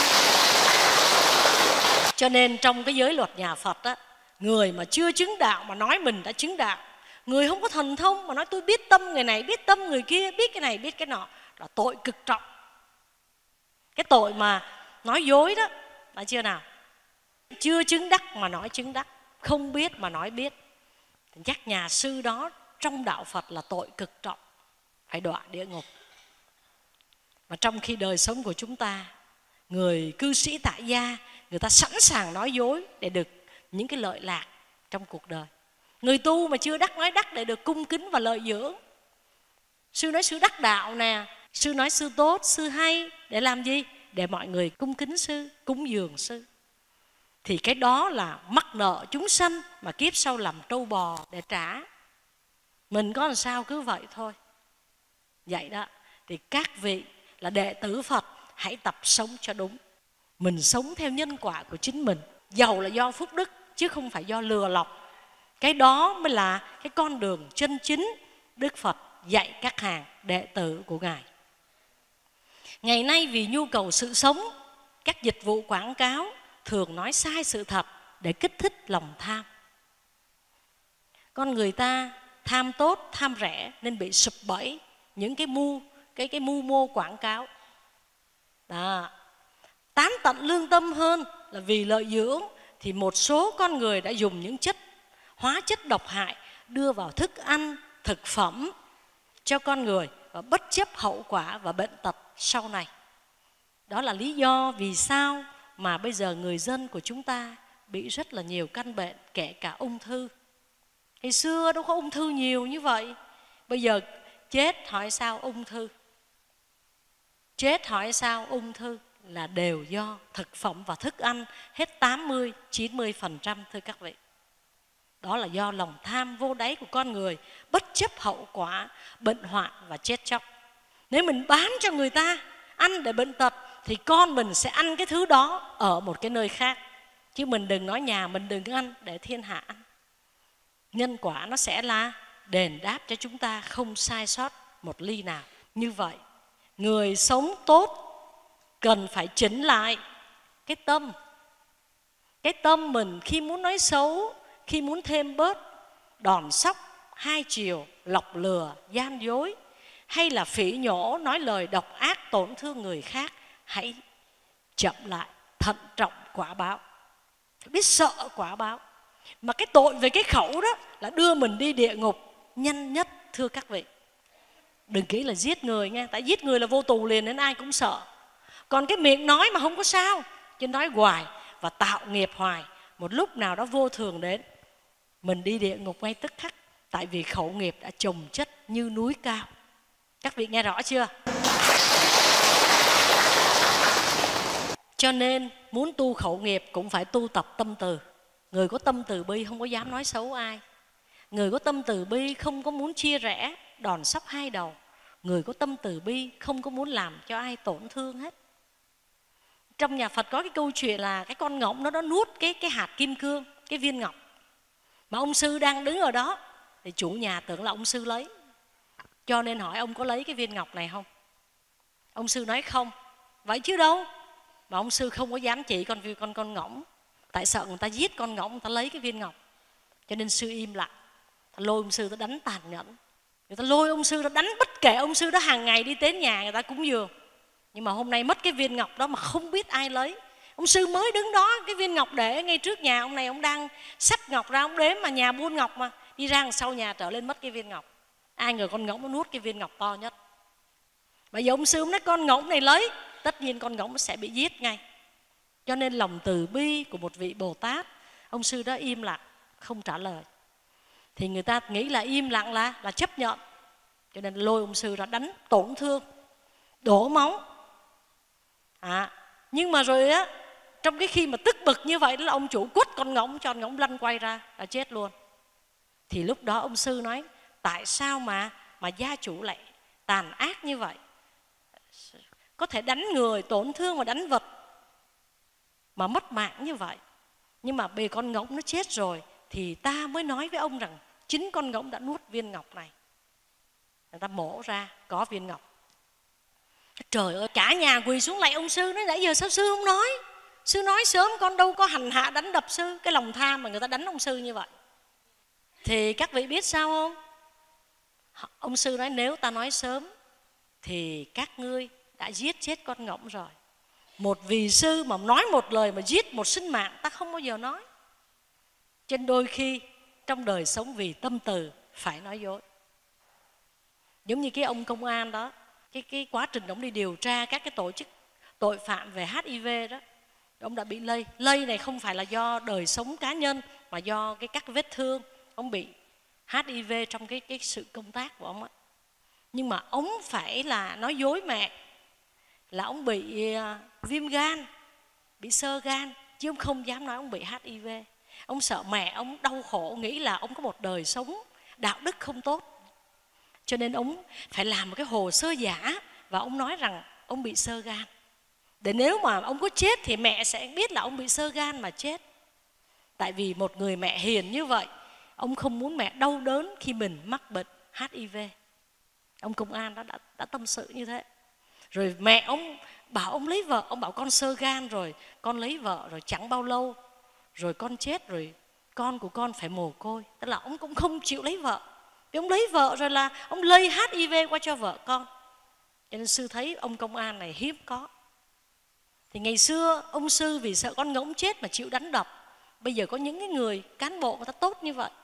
Cho nên trong cái giới luật nhà Phật á, người mà chưa chứng đạo mà nói mình đã chứng đạo, người không có thần thông mà nói tôi biết tâm người này, biết tâm người kia, biết cái này, biết cái nọ, là tội cực trọng. Cái tội mà nói dối đó là chưa nào? Chưa chứng đắc mà nói chứng đắc, không biết mà nói biết, thì chắc nhà sư đó trong đạo Phật là tội cực trọng, phải đọa địa ngục. Mà trong khi đời sống của chúng ta, người cư sĩ tại gia, người ta sẵn sàng nói dối để được những cái lợi lạc trong cuộc đời. Người tu mà chưa đắc nói đắc để được cung kính và lợi dưỡng. Sư nói sư đắc đạo nè, sư nói sư tốt, sư hay, để làm gì? Để mọi người cung kính sư, cúng dường sư. Thì cái đó là mắc nợ chúng sanh mà kiếp sau làm trâu bò để trả. Mình có làm sao cứ vậy thôi. Vậy đó, thì các vị là đệ tử Phật hãy tập sống cho đúng. Mình sống theo nhân quả của chính mình, giàu là do phúc đức chứ không phải do lừa lọc. Cái đó mới là cái con đường chân chính Đức Phật dạy các hàng đệ tử của Ngài. Ngày nay vì nhu cầu sự sống, các dịch vụ quảng cáo thường nói sai sự thật để kích thích lòng tham. Con người ta tham tốt, tham rẻ nên bị sụp bẫy những cái mưu mô quảng cáo. Đó. Tán tận lương tâm hơn là vì lợi dưỡng thì một số con người đã dùng những hóa chất độc hại đưa vào thức ăn, thực phẩm cho con người và bất chấp hậu quả và bệnh tật sau này. Đó là lý do vì sao mà bây giờ người dân của chúng ta bị rất là nhiều căn bệnh, kể cả ung thư. Ngày xưa đâu có ung thư nhiều như vậy. Bây giờ chết hỏi sao ung thư. Chết hỏi sao ung thư là đều do thực phẩm và thức ăn, hết 80-90% thưa các vị. Đó là do lòng tham vô đáy của con người, bất chấp hậu quả, bệnh hoạn và chết chóc. Nếu mình bán cho người ta ăn để bệnh tật thì con mình sẽ ăn cái thứ đó ở một cái nơi khác. Chứ mình đừng nói nhà mình đừng ăn để thiên hạ ăn. Nhân quả nó sẽ là đền đáp cho chúng ta không sai sót một ly nào. Như vậy, người sống tốt cần phải chỉnh lại cái tâm. Cái tâm mình khi muốn nói xấu, khi muốn thêm bớt, đòn sóc, hai chiều, lọc lừa, gian dối, hay là phỉ nhổ, nói lời độc ác tổn thương người khác, hãy chậm lại, thận trọng quả báo. Phải biết sợ quả báo. Mà cái tội về cái khẩu đó là đưa mình đi địa ngục nhanh nhất thưa các vị. Đừng nghĩ là giết người nha, tại giết người là vô tù liền nên ai cũng sợ. Còn cái miệng nói mà không có sao, chứ nói hoài và tạo nghiệp hoài, một lúc nào đó vô thường đến, mình đi địa ngục ngay tức khắc. Tại vì khẩu nghiệp đã chồng chất như núi cao. Các vị nghe rõ chưa? Cho nên muốn tu khẩu nghiệp cũng phải tu tập tâm từ. Người có tâm từ bi không có dám nói xấu ai. Người có tâm từ bi không có muốn chia rẽ, đòn sóc hai đầu. Người có tâm từ bi không có muốn làm cho ai tổn thương hết. Trong nhà Phật có cái câu chuyện là cái con ngỗng nó nuốt cái hạt kim cương, cái viên ngọc. Mà ông sư đang đứng ở đó thì chủ nhà tưởng là ông sư lấy, cho nên hỏi ông có lấy cái viên ngọc này không. Ông sư nói không. Vậy chứ đâu. Mà ông sư không có dám chỉ con ngỗng, tại sợ người ta giết con ngỗng, người ta lấy cái viên ngọc. Cho nên sư im lặng. Ta lôi ông sư ta đánh tàn nhẫn. Người ta lôi ông sư ta đánh bất kể ông sư đó hàng ngày đi đến nhà người ta cúng dường. Nhưng mà hôm nay mất cái viên ngọc đó mà không biết ai lấy. Ông sư mới đứng đó, cái viên ngọc để ngay trước nhà ông này, ông đang xách ngọc ra, ông đếm mà nhà buôn ngọc mà. Đi ra đằng sau nhà trở lên mất cái viên ngọc. Ai ngờ con ngỗng nó nuốt cái viên ngọc to nhất. Bây giờ ông sư ông nói con ngỗng này lấy, tất nhiên con ngỗng sẽ bị giết ngay. Cho nên lòng từ bi của một vị Bồ Tát, ông sư đó im lặng, không trả lời. Thì người ta nghĩ là im lặng là chấp nhận. Cho nên lôi ông sư ra đánh tổn thương, đổ máu. Nhưng mà rồi á, trong cái khi mà tức bực như vậy đó là ông chủ quất con ngỗng cho con ngỗng lăn quay ra là chết luôn. Thì lúc đó ông sư nói tại sao mà gia chủ lại tàn ác như vậy, có thể đánh người, tổn thương và đánh vật mà mất mạng như vậy. Nhưng mà bề con ngỗng nó chết rồi thì ta mới nói với ông rằng chính con ngỗng đã nuốt viên ngọc này. Người ta mổ ra có viên ngọc. Trời ơi, cả nhà quỳ xuống lạy ông sư. Nói nãy giờ sao sư không nói? Sư nói sớm con đâu có hành hạ đánh đập sư. Cái lòng tham mà người ta đánh ông sư như vậy. Thì các vị biết sao không? Ông sư nói nếu ta nói sớm thì các ngươi đã giết chết con ngỗng rồi. Một vị sư mà nói một lời mà giết một sinh mạng ta không bao giờ nói. Trên đôi khi trong đời sống vì tâm từ phải nói dối. Giống như cái ông công an đó, cái quá trình ông đi điều tra các cái tổ chức tội phạm về HIV đó, ông đã bị lây. Lây này không phải là do đời sống cá nhân mà do các vết thương. Ông bị HIV trong cái sự công tác của ông ấy. Nhưng mà ông phải là nói dối mẹ là ông bị viêm gan, bị xơ gan, chứ ông không dám nói ông bị HIV. Ông sợ mẹ ông đau khổ, nghĩ là ông có một đời sống đạo đức không tốt. Cho nên ông phải làm một cái hồ sơ giả và ông nói rằng ông bị xơ gan. Để nếu mà ông có chết thì mẹ sẽ biết là ông bị xơ gan mà chết. Tại vì một người mẹ hiền như vậy, ông không muốn mẹ đau đớn khi mình mắc bệnh HIV. Ông công an đó đã tâm sự như thế. Rồi mẹ ông bảo ông lấy vợ, ông bảo con xơ gan rồi, con lấy vợ rồi chẳng bao lâu rồi con chết, rồi con của con phải mồ côi. Tức là ông cũng không chịu lấy vợ. Vì ông lấy vợ rồi là ông lây HIV qua cho vợ con. Cho nên sư thấy ông công an này hiếm có. Thì ngày xưa ông sư vì sợ con ngỗng chết mà chịu đánh đập. Bây giờ có những cái người cán bộ người ta tốt như vậy.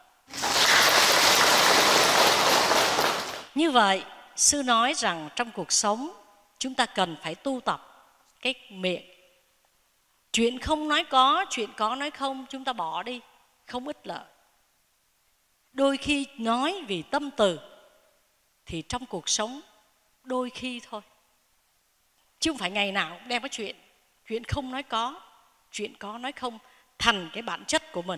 Như vậy sư nói rằng trong cuộc sống chúng ta cần phải tu tập cái miệng. Chuyện không nói có, chuyện có nói không chúng ta bỏ đi, không ích lợi. Đôi khi nói vì tâm từ thì trong cuộc sống đôi khi thôi, chứ không phải ngày nào cũng đem cái chuyện không nói có, chuyện có nói không thành cái bản chất của mình.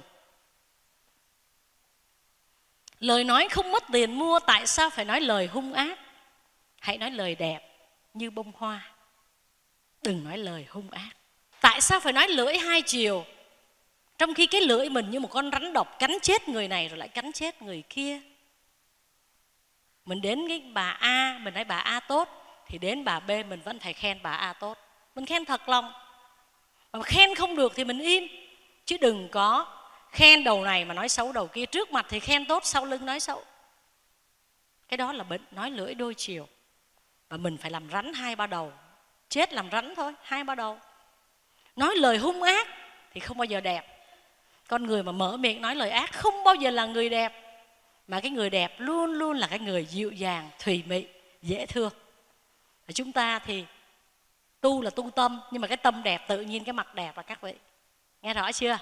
Lời nói không mất tiền mua, tại sao phải nói lời hung ác? Hãy nói lời đẹp như bông hoa, đừng nói lời hung ác. Tại sao phải nói lưỡi hai chiều, trong khi cái lưỡi mình như một con rắn độc cắn chết người này rồi lại cắn chết người kia? Mình đến cái bà A, mình nói bà A tốt, thì đến bà B mình vẫn phải khen bà A tốt. Mình khen thật lòng. Mà khen không được thì mình im. Chứ đừng có khen đầu này mà nói xấu đầu kia. Trước mặt thì khen tốt, sau lưng nói xấu. Cái đó là bệnh nói lưỡi đôi chiều. Và mình phải làm rắn hai ba đầu. Chết làm rắn thôi, hai ba đầu. Nói lời hung ác thì không bao giờ đẹp. Con người mà mở miệng nói lời ác không bao giờ là người đẹp. Mà cái người đẹp luôn luôn là cái người dịu dàng, thùy mị, dễ thương. Và chúng ta thì tu là tu tâm, nhưng mà cái tâm đẹp tự nhiên cái mặt đẹp là các vị. Nghe rõ chưa?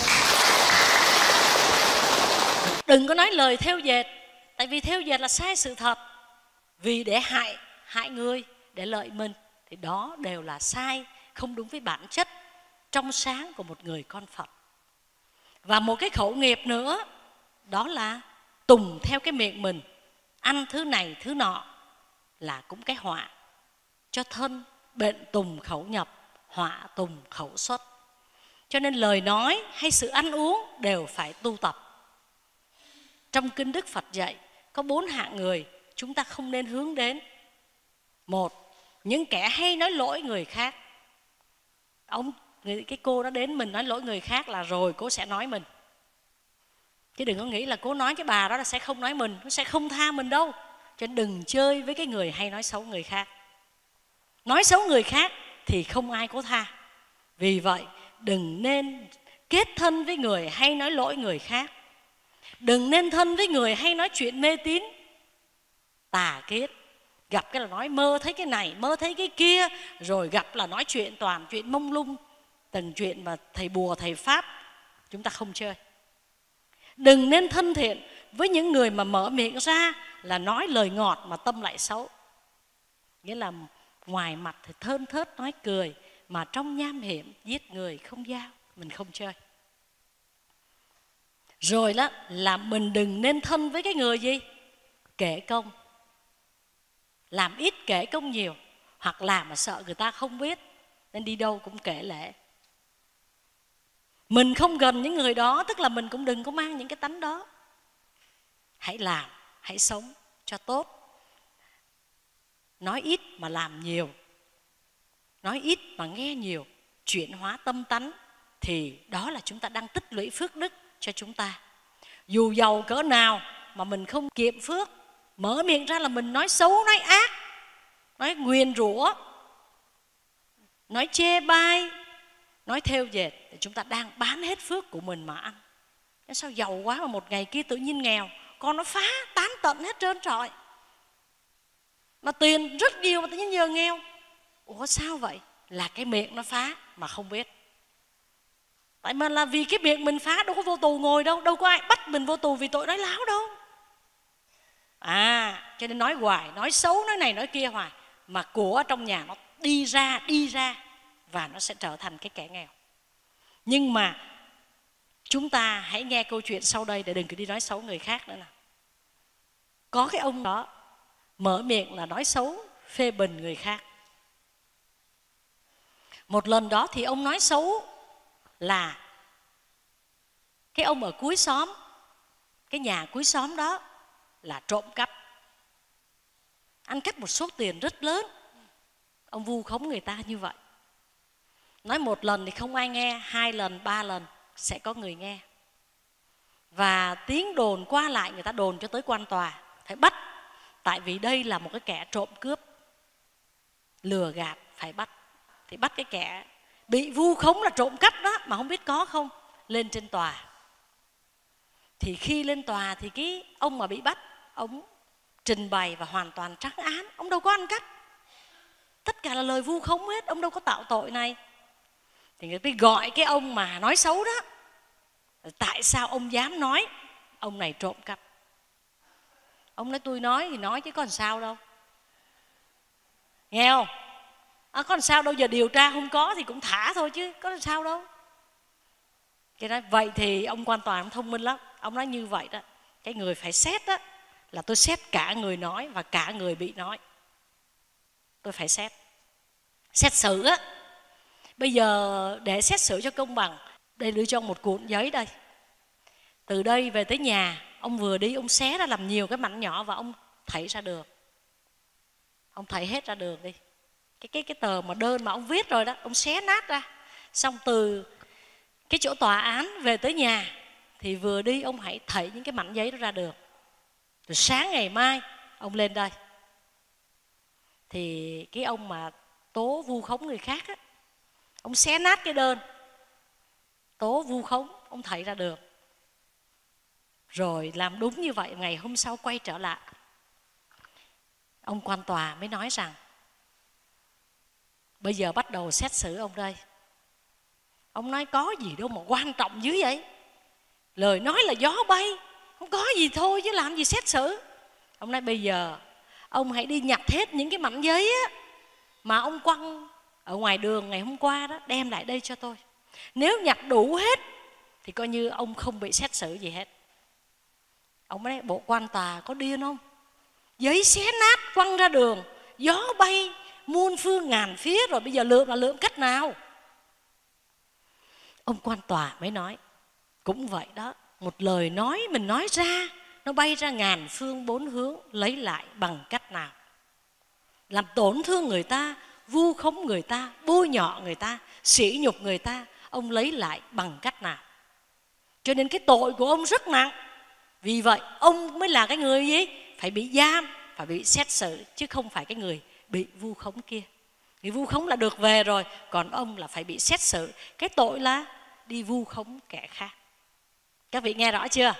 Đừng có nói lời thêu dệt, tại vì thêu dệt là sai sự thật. Vì để hại người, để lợi mình, thì đó đều là sai, không đúng với bản chất trong sáng của một người con Phật. Và một cái khẩu nghiệp nữa, đó là tùng theo cái miệng mình, ăn thứ này thứ nọ là cũng cái họa cho thân. Bệnh tùng khẩu nhập, họa tùng khẩu xuất. Cho nên lời nói hay sự ăn uống đều phải tu tập. Trong kinh Đức Phật dạy có 4 hạng người chúng ta không nên hướng đến. Một, những kẻ hay nói lỗi người khác. Cái cô đó đến mình nói lỗi người khác là rồi cô sẽ nói mình. Chứ đừng có nghĩ là cô nói cái bà đó là sẽ không nói mình, nó sẽ không tha mình đâu. Cho nên đừng chơi với cái người hay nói xấu người khác. Nói xấu người khác thì không ai có tha. Vì vậy đừng nên kết thân với người hay nói lỗi người khác. Đừng nên thân với người hay nói chuyện mê tín tà kết. Gặp cái là nói mơ thấy cái này, mơ thấy cái kia. Rồi gặp là nói chuyện toàn chuyện mông lung, từng chuyện mà thầy bùa thầy pháp. Chúng ta không chơi. Đừng nên thân thiện với những người mà mở miệng ra là nói lời ngọt mà tâm lại xấu. Nghĩa là ngoài mặt thì thơn thớt nói cười, mà trong nham hiểm giết người không giao. Mình không chơi. Rồi đó là mình đừng nên thân với cái người gì? Kể công. Làm ít kể công nhiều. Hoặc làm mà sợ người ta không biết, nên đi đâu cũng kể lể. Mình không gần những người đó, tức là mình cũng đừng có mang những cái tánh đó. Hãy làm, hãy sống cho tốt. Nói ít mà làm nhiều, nói ít mà nghe nhiều, chuyển hóa tâm tánh, thì đó là chúng ta đang tích lũy phước đức cho chúng ta. Dù giàu cỡ nào mà mình không kiệm phước, mở miệng ra là mình nói xấu, nói ác, nói nguyền rủa, nói chê bai, nói thêu dệt, thì chúng ta đang bán hết phước của mình mà ăn. Sao giàu quá mà một ngày kia tự nhiên nghèo, con nó phá tán tận hết trơn trọi. Mà tiền rất nhiều mà tự nhiên giờ nghèo. Ủa sao vậy? Là cái miệng nó phá mà không biết. Tại mà là vì cái miệng mình phá, đâu có vô tù ngồi đâu. Đâu có ai bắt mình vô tù vì tội nói láo đâu. Cho nên nói hoài, nói xấu, nói này nói kia hoài. Mà của ở trong nhà nó đi ra và nó sẽ trở thành cái kẻ nghèo. Nhưng mà chúng ta hãy nghe câu chuyện sau đây để đừng cứ đi nói xấu người khác nữa nào. Có cái ông đó mở miệng là nói xấu, phê bình người khác. Một lần đó thì ông nói xấu là cái ông ở cuối xóm, cái nhà cuối xóm đó là trộm cắp, ăn cắp một số tiền rất lớn. Ông vu khống người ta như vậy. Nói một lần thì không ai nghe, 2 lần, 3 lần, sẽ có người nghe. Và tiếng đồn qua lại, người ta đồn cho tới quan tòa, phải bắt. Tại vì đây là một cái kẻ trộm cướp, lừa gạt, phải bắt. Thì bắt cái kẻ bị vu khống là trộm cắp đó, mà không biết có không, lên trên tòa. Thì khi lên tòa thì cái ông mà bị bắt, ông trình bày và hoàn toàn trắng án. Ông đâu có ăn cắp, tất cả là lời vu khống hết, ông đâu có tạo tội này. Thì người ta gọi cái ông mà nói xấu đó, tại sao ông dám nói ông này trộm cắp? Ông nói tôi nói thì nói chứ còn sao đâu, nghe không? Còn sao đâu, giờ điều tra không có thì cũng thả thôi chứ có sao đâu. Cái nói vậy thì ông quan tòa ông thông minh lắm. Ông nói như vậy đó, cái người phải xét đó là tôi xét cả người nói và cả người bị nói. Tôi phải xét xử á. Bây giờ để xét xử cho công bằng, đây đưa cho ông một cuộn giấy đây. Từ đây về tới nhà, ông vừa đi ông xé ra làm nhiều cái mảnh nhỏ và ông thảy ra đường. Ông thảy hết ra đường đi. Cái tờ mà đơn mà ông viết rồi đó, ông xé nát ra. Xong từ cái chỗ tòa án về tới nhà thì vừa đi ông hãy thảy những cái mảnh giấy đó ra đường. Rồi sáng ngày mai ông lên đây. Thì cái ông mà tố vu khống người khác á, ông xé nát cái đơn tố vu khống, ông thảy ra đường. Rồi làm đúng như vậy, ngày hôm sau quay trở lại, ông quan tòa mới nói rằng bây giờ bắt đầu xét xử ông đây. Ông nói có gì đâu mà quan trọng dữ vậy, lời nói là gió bay, không có gì thôi chứ làm gì xét xử. Ông nói bây giờ ông hãy đi nhặt hết những cái mảnh giấy á mà ông quăng ở ngoài đường ngày hôm qua đó, đem lại đây cho tôi. Nếu nhặt đủ hết thì coi như ông không bị xét xử gì hết. Ông nói bộ quan tòa có điên không? Giấy xé nát quăng ra đường, gió bay muôn phương ngàn phía, rồi bây giờ lượm là lượm cách nào? Ông quan tòa mới nói cũng vậy đó, một lời nói mình nói ra nó bay ra ngàn phương bốn hướng, lấy lại bằng cách nào? Làm tổn thương người ta, vu khống người ta, bôi nhọ người ta, sỉ nhục người ta, ông lấy lại bằng cách nào? Cho nên cái tội của ông rất nặng. Vì vậy ông mới là cái người gì? Phải bị giam, phải bị xét xử, chứ không phải cái người bị vu khống kia. Người vu khống là được về rồi, còn ông là phải bị xét xử. Cái tội là đi vu khống kẻ khác. Các vị nghe rõ chưa?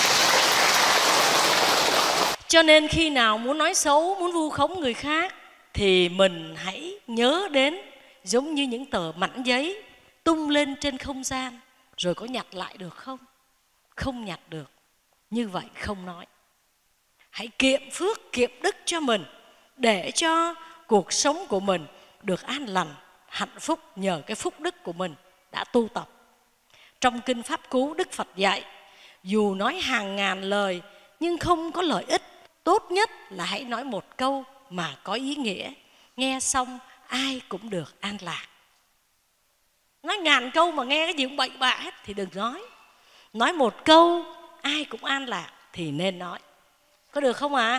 Cho nên khi nào muốn nói xấu, muốn vu khống người khác thì mình hãy nhớ đến giống như những tờ mảnh giấy tung lên trên không gian, rồi có nhặt lại được không? Không nhặt được, như vậy không nói. Hãy kiệm phước, kiệm đức cho mình, để cho cuộc sống của mình được an lành, hạnh phúc nhờ cái phúc đức của mình đã tu tập. Trong Kinh Pháp Cú, Đức Phật dạy, dù nói hàng ngàn lời nhưng không có lợi ích, tốt nhất là hãy nói một câu mà có ý nghĩa, nghe xong ai cũng được an lạc. Nói ngàn câu mà nghe cái gì cũng bậy bạ hết thì đừng nói. Nói một câu ai cũng an lạc thì nên nói. Có được không ạ?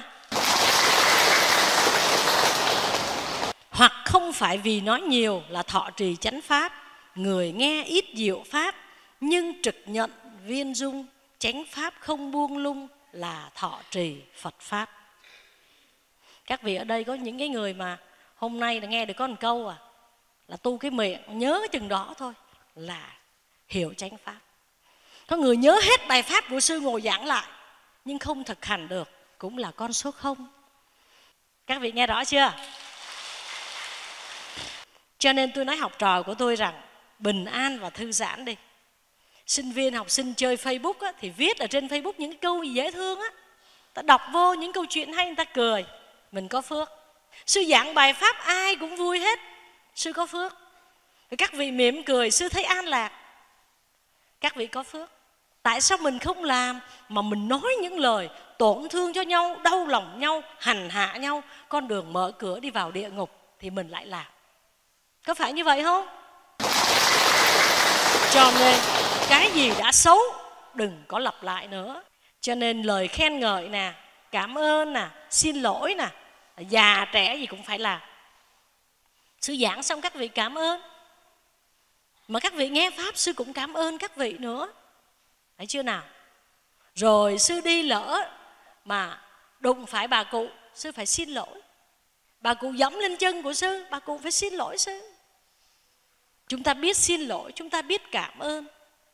Hoặc không phải vì nói nhiều là thọ trì chánh pháp, người nghe ít diệu pháp, nhưng trực nhận viên dung, chánh pháp không buông lung là thọ trì Phật pháp. Các vị ở đây có những cái người mà hôm nay là nghe được có một câu là tu cái miệng, nhớ cái chừng đó thôi là hiểu chánh pháp. Có người nhớ hết bài pháp của sư ngồi giảng lại nhưng không thực hành được, cũng là con số 0. Các vị nghe rõ chưa? Cho nên tôi nói học trò của tôi rằng bình an và thư giãn đi. Sinh viên học sinh chơi Facebook á, thì viết ở trên Facebook những cái câu gì dễ thương á, ta đọc vô những câu chuyện hay, người ta cười, mình có phước. Sư giảng bài pháp ai cũng vui hết, sư có phước. Rồi các vị mỉm cười, sư thấy an lạc, các vị có phước. Tại sao mình không làm mà mình nói những lời tổn thương cho nhau, đau lòng nhau, hành hạ nhau, con đường mở cửa đi vào địa ngục thì mình lại làm? Có phải như vậy không? Cho nên cái gì đã xấu đừng có lặp lại nữa. Cho nên lời khen ngợi nè, cảm ơn nè, xin lỗi nè, già trẻ gì cũng phải làm. Sư giảng xong các vị cảm ơn, Mà các vị nghe Pháp, sư cũng cảm ơn các vị nữa. Thấy chưa nào? Rồi sư đi lỡ mà đụng phải bà cụ, sư phải xin lỗi. Bà cụ giẫm lên chân của sư, bà cụ phải xin lỗi sư. Chúng ta biết xin lỗi, chúng ta biết cảm ơn,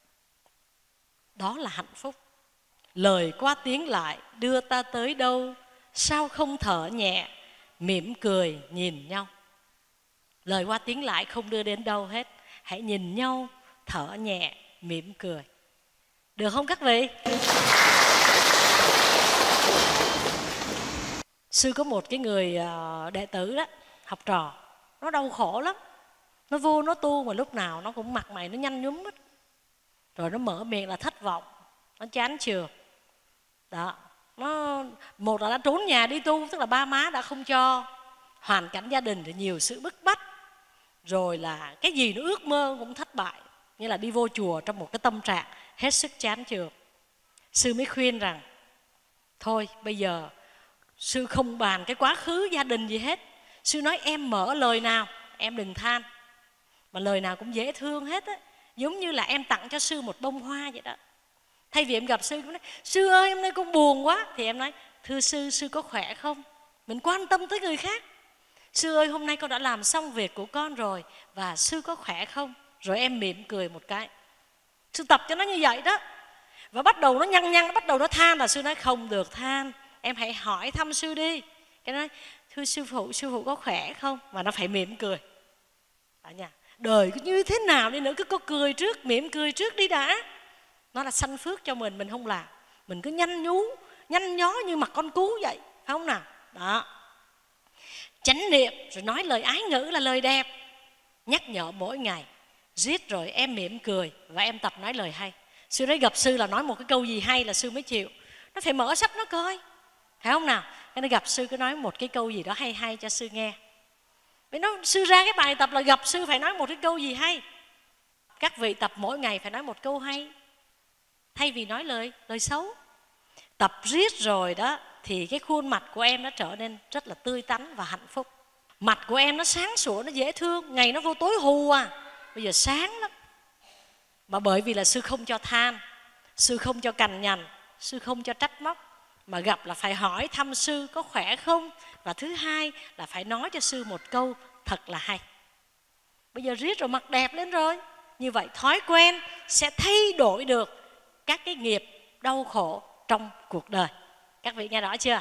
đó là hạnh phúc. Lời qua tiếng lại đưa ta tới đâu, sao không thở nhẹ, mỉm cười nhìn nhau. Lời qua tiếng lại không đưa đến đâu hết. Hãy nhìn nhau, thở nhẹ, mỉm cười. Được không các vị? Sư có một cái người đệ tử đó, học trò, nó đau khổ lắm. Nó vô nó tu mà lúc nào nó cũng mặt mày nó nhăn nhúm hết. Rồi nó mở miệng là thất vọng, nó chán chường. Đó, một là nó trốn nhà đi tu, tức là ba má đã không cho. Hoàn cảnh gia đình thì nhiều sự bức bách. Rồi là cái gì nó ước mơ cũng thất bại. Như là đi vô chùa trong một cái tâm trạng hết sức chán chường. Sư mới khuyên rằng thôi bây giờ sư không bàn cái quá khứ gia đình gì hết. Sư nói em mở lời nào em đừng than, mà lời nào cũng dễ thương hết á. Giống như là em tặng cho sư một bông hoa vậy đó. Thay vì em gặp sư cũng nói sư ơi hôm nay con buồn quá, thì em nói thưa sư, sư có khỏe không? Mình quan tâm tới người khác. Sư ơi hôm nay con đã làm xong việc của con rồi, và sư có khỏe không? Rồi em mỉm cười một cái. Sư tập cho nó như vậy đó. Và bắt đầu nó nhăn nhăn, bắt đầu nó than, là sư nói không được than, em hãy hỏi thăm sư đi. Cái nói thưa sư phụ có khỏe không? Và nó phải mỉm cười. Đó nha. Đời cứ như thế nào đi nữa, cứ có cười trước, mỉm cười trước đi đã. Nó là sanh phước cho mình không làm. Mình cứ nhăn nhó như mặt con cú vậy, phải không nào? Đó. Chánh niệm rồi nói lời ái ngữ là lời đẹp. Nhắc nhở mỗi ngày. Giết rồi em mỉm cười và em tập nói lời hay. Sư nói gặp sư là nói một cái câu gì hay là sư mới chịu. Nó phải mở sách nó coi, phải không nào? Cái nó gặp sư cứ nói một cái câu gì đó hay hay cho sư nghe. Vì nó sư ra cái bài tập là gặp sư phải nói một cái câu gì hay. Các vị tập mỗi ngày phải nói một câu hay, thay vì nói lời xấu. Tập riết rồi đó thì cái khuôn mặt của em nó trở nên rất là tươi tắn và hạnh phúc. Mặt của em nó sáng sủa, nó dễ thương. Ngày nó vô tối hù à, bây giờ sáng lắm. Mà bởi vì là sư không cho than, sư không cho cằn nhằn, sư không cho trách móc, mà gặp là phải hỏi thăm sư có khỏe không. Và thứ hai là phải nói cho sư một câu thật là hay. Bây giờ riết rồi mặt đẹp lên rồi. Như vậy thói quen sẽ thay đổi được các cái nghiệp đau khổ trong cuộc đời. Các vị nghe rõ chưa?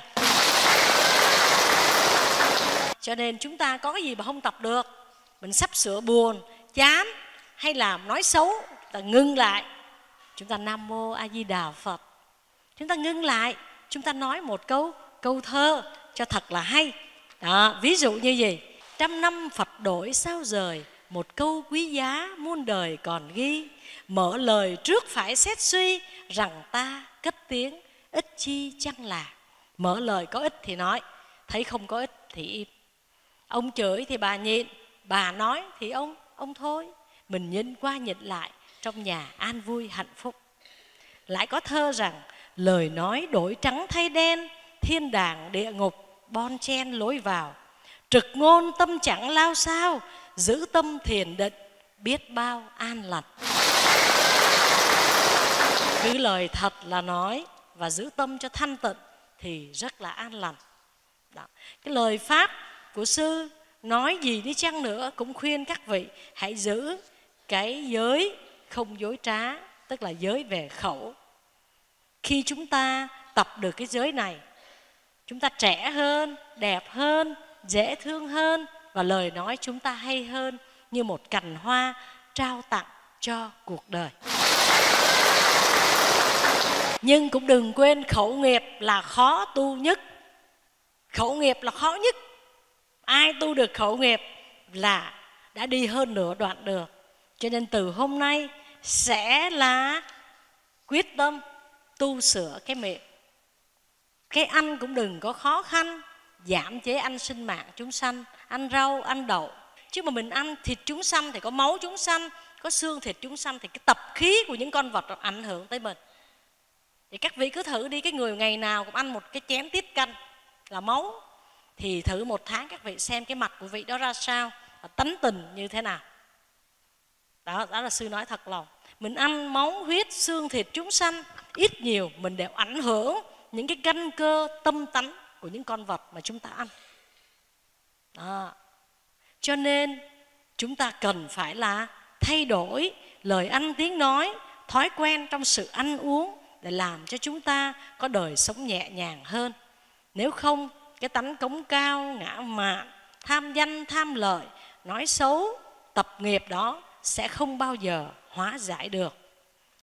Cho nên chúng ta có cái gì mà không tập được, mình sắp sửa buồn, chán hay là nói xấu, ta ngưng lại. Chúng ta Nam Mô A Di Đà Phật. Chúng ta ngưng lại, chúng ta nói một câu thơ cho thật là hay. Đó, ví dụ như gì? Trăm năm Phật đổi sao rời, một câu quý giá muôn đời còn ghi. Mở lời trước phải xét suy, rằng ta cất tiếng ít chi chăng là. Mở lời có ích thì nói, thấy không có ích thì im. Ông chửi thì bà nhịn, bà nói thì ông thôi. Mình nhịn qua nhịn lại, trong nhà an vui hạnh phúc. Lại có thơ rằng lời nói đổi trắng thay đen, thiên đàng địa ngục bon chen lối vào. Trực ngôn tâm chẳng lao sao, giữ tâm thiền định biết bao an lành. Cứ lời thật là nói và giữ tâm cho thanh tịnh thì rất là an lành. Đó. Cái lời pháp của sư nói gì đi chăng nữa cũng khuyên các vị hãy giữ cái giới không dối trá, tức là giới về khẩu. Khi chúng ta tập được cái giới này, chúng ta trẻ hơn, đẹp hơn, dễ thương hơn, và lời nói chúng ta hay hơn, như một cành hoa trao tặng cho cuộc đời. Nhưng cũng đừng quên khẩu nghiệp là khó tu nhất. Khẩu nghiệp là khó nhất. Ai tu được khẩu nghiệp là đã đi hơn nửa đoạn đường. Cho nên từ hôm nay sẽ là quyết tâm tu sửa cái miệng. Cái ăn cũng đừng có khó khăn, giảm chế ăn sinh mạng chúng sanh, ăn rau, ăn đậu. Chứ mà mình ăn thịt chúng sanh thì có máu chúng sanh, có xương thịt chúng sanh, thì cái tập khí của những con vật ảnh hưởng tới mình. Thì các vị cứ thử đi, cái người ngày nào cũng ăn một cái chén tiết canh là máu, thì thử 1 tháng các vị xem cái mặt của vị đó ra sao, và tánh tình như thế nào. Đó là sư nói thật lòng. Mình ăn máu huyết xương thịt chúng sanh, ít nhiều mình đều ảnh hưởng những cái căn cơ tâm tánh của những con vật mà chúng ta ăn. Đó. Cho nên chúng ta cần phải là thay đổi lời ăn tiếng nói, thói quen trong sự ăn uống để làm cho chúng ta có đời sống nhẹ nhàng hơn. Nếu không, cái tánh cống cao, ngã mạn, tham danh, tham lợi, nói xấu, tập nghiệp đó sẽ không bao giờ hóa giải được.